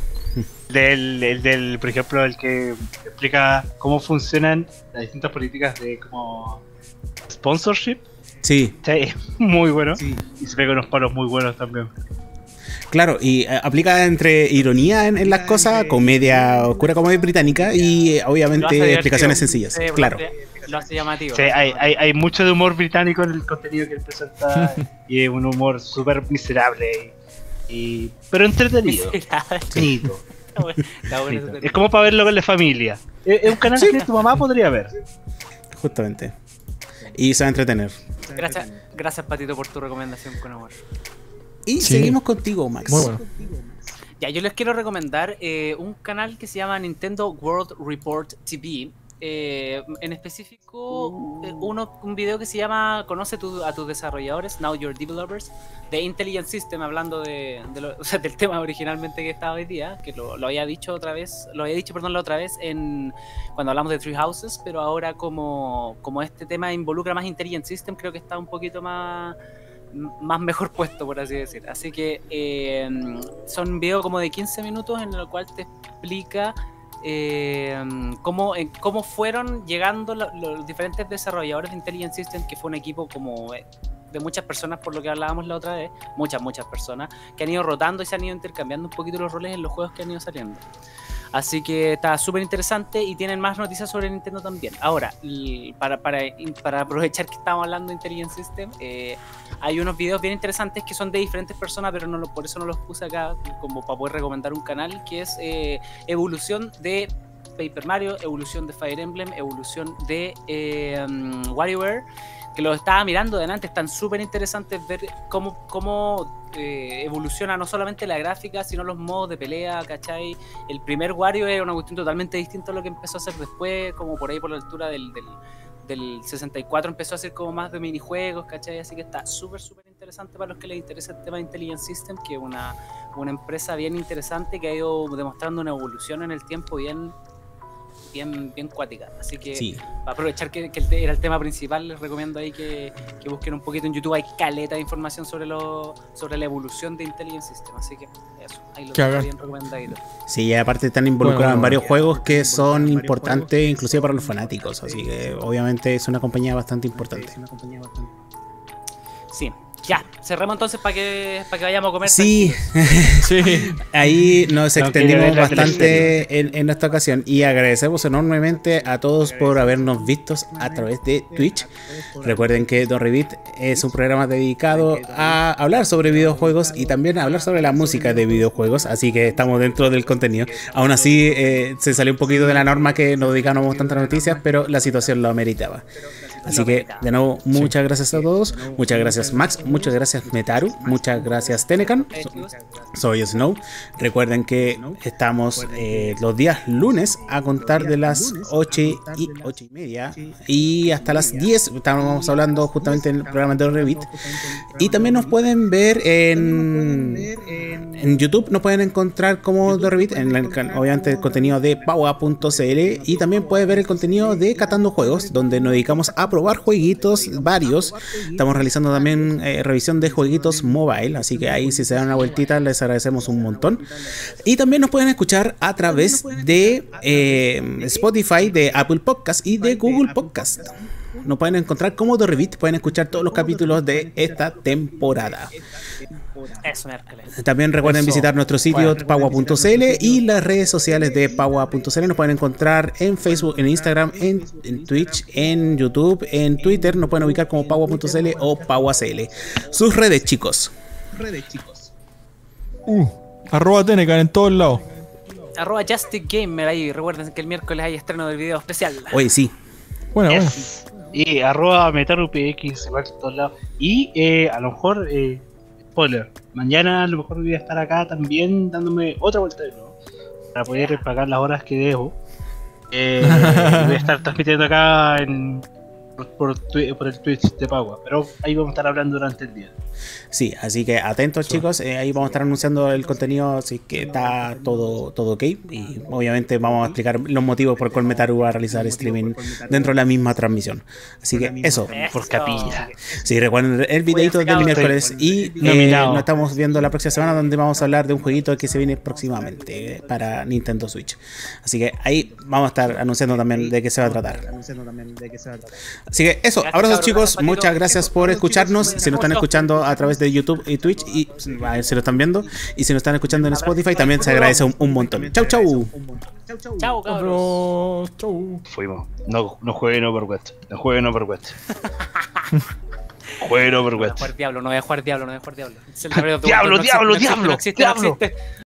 Por ejemplo, el que explica cómo funcionan las distintas políticas de como sponsorship. Sí. Es muy bueno. Sí. Y se pega unos palos muy buenos también. Claro, y aplica entre ironía en las cosas, comedia oscura, comedia británica y obviamente explicaciones sencillas. Sí, claro. Lo hace llamativo. Sí, hay mucho de humor británico en el contenido que él presenta y es un humor súper miserable, pero entretenido. Bonito. Es como para verlo con la familia. Es un canal que tu mamá podría ver. Justamente. Y se va a entretener. Gracias Patito por tu recomendación con amor. Y seguimos contigo, Max. Muy bueno. Ya, yo les quiero recomendar un canal que se llama Nintendo World Report TV. En específico, un video que se llama Conoce a tus desarrolladores, Know Your Developers, de Intelligent System, hablando del tema originalmente que estaba hoy día, que lo había dicho otra vez, la otra vez cuando hablamos de Three Houses, pero ahora como este tema involucra más Intelligent System, creo que está un poquito más mejor puesto, por así decir. Así que son videos como de 15 minutos en el cual te explica cómo fueron llegando los diferentes desarrolladores de Intelligent System, que fue un equipo como de muchas personas, por lo que hablábamos la otra vez, muchas personas que han ido rotando y se han ido intercambiando un poquito los roles en los juegos que han ido saliendo. Así que está súper interesante y tienen más noticias sobre Nintendo también. Ahora, para aprovechar que estamos hablando de Intelligent System, hay unos videos bien interesantes que son de diferentes personas, pero por eso no los puse acá como para poder recomendar un canal, que es evolución de Paper Mario, evolución de Fire Emblem, evolución de WarioWare, que lo estaba mirando delante. Están súper interesantes ver cómo evoluciona no solamente la gráfica, sino los modos de pelea, ¿cachai? El primer Wario era una cuestión totalmente distinta a lo que empezó a hacer después, como por ahí por la altura del 64 empezó a hacer como más de minijuegos, ¿cachai? Así que está súper interesante para los que les interesa el tema de Intelligent System, que es una empresa bien interesante que ha ido demostrando una evolución en el tiempo bien cuática. Así que para aprovechar que era el tema principal, les recomiendo ahí que busquen un poquito en YouTube. Hay caleta de información sobre la evolución de Intelligent System, así que eso, ahí lo tengo bien recomendadito. Sí, y aparte están involucrados en varios juegos que son importantes inclusive para los fanáticos, así que obviamente es una compañía bastante importante. Sí. Ya, cerremos entonces para que vayamos a comer. Sí, ahí nos extendimos bastante en esta ocasión y agradecemos enormemente a todos por habernos visto a través de Twitch. Recuerden que Don Revit es un programa dedicado a hablar sobre videojuegos y también a hablar sobre la música de videojuegos, así que estamos dentro del contenido. Aún así se salió un poquito de la norma que nos dedicamos tantas noticias, pero la situación lo ameritaba. Así que, de nuevo, muchas gracias a todos. Muchas gracias, Max. Muchas gracias, Metaru. Muchas gracias, Tenecan. Soy Snow. Recuerden que estamos los días lunes a contar de las 8:30 y hasta las 10. Estamos hablando justamente en el programa de Revit. Y también nos pueden ver en YouTube. Nos pueden encontrar como The Revit, obviamente el contenido de Paua.cl. Y también pueden ver el contenido de Catando Juegos, donde nos dedicamos a probar jueguitos varios. Estamos realizando también revisión de jueguitos mobile, así que ahí si se dan una vueltita les agradecemos un montón. Y también nos pueden escuchar a través de Spotify, de Apple Podcast y de Google Podcast. Nos pueden encontrar como The Revit, pueden escuchar todos los capítulos de esta temporada. También recuerden visitar nuestro sitio Paua.cl y las redes sociales de Paua.cl. Nos pueden encontrar en Facebook, en Instagram, en Twitch, en YouTube, en Twitter. Nos pueden ubicar como Paua.cl o Paua.cl. Sus redes, chicos. @Tenecan en todos lados. arroba JusticGamer ahí. Recuerden que el miércoles hay estreno del video especial. Oye, sí. Bueno, bueno. Yes. Y arroba MetaruPX igual en todos lados. Y a lo mejor, spoiler, mañana a lo mejor voy a estar acá también dándome otra vuelta de nuevo para poder pagar las horas que debo. Voy a estar transmitiendo acá por el Twitch de Pagua, pero ahí vamos a estar hablando durante el día. Sí, así que atentos chicos, ahí vamos a estar anunciando el contenido, así que está todo ok, y obviamente vamos a explicar los motivos por cuál Metaru va a realizar streaming dentro de la misma transmisión. Así que eso, Por capilla. sí, recuerden el videito del miércoles y nos estamos viendo la próxima semana donde vamos a hablar de un jueguito que se viene próximamente para Nintendo Switch. Así que ahí vamos a estar anunciando también de qué se va a tratar. Así que eso, abrazos chicos, muchas gracias por escucharnos. Si nos están escuchando a través de YouTube y Twitch, y a ver si lo están viendo, y si nos están escuchando en Spotify, también se agradece un montón. Chau, chau. Chao, cabros. Chau. Fuimos. No jueguen Overwatch. No jueguen Overwatch. Jueguen No voy a Overwatch. jugar Diablo, no voy a jugar Diablo, no voy a jugar Diablo. Es el Diablo, no existe, Diablo, no existe, Diablo, no existe, no Diablo. existe.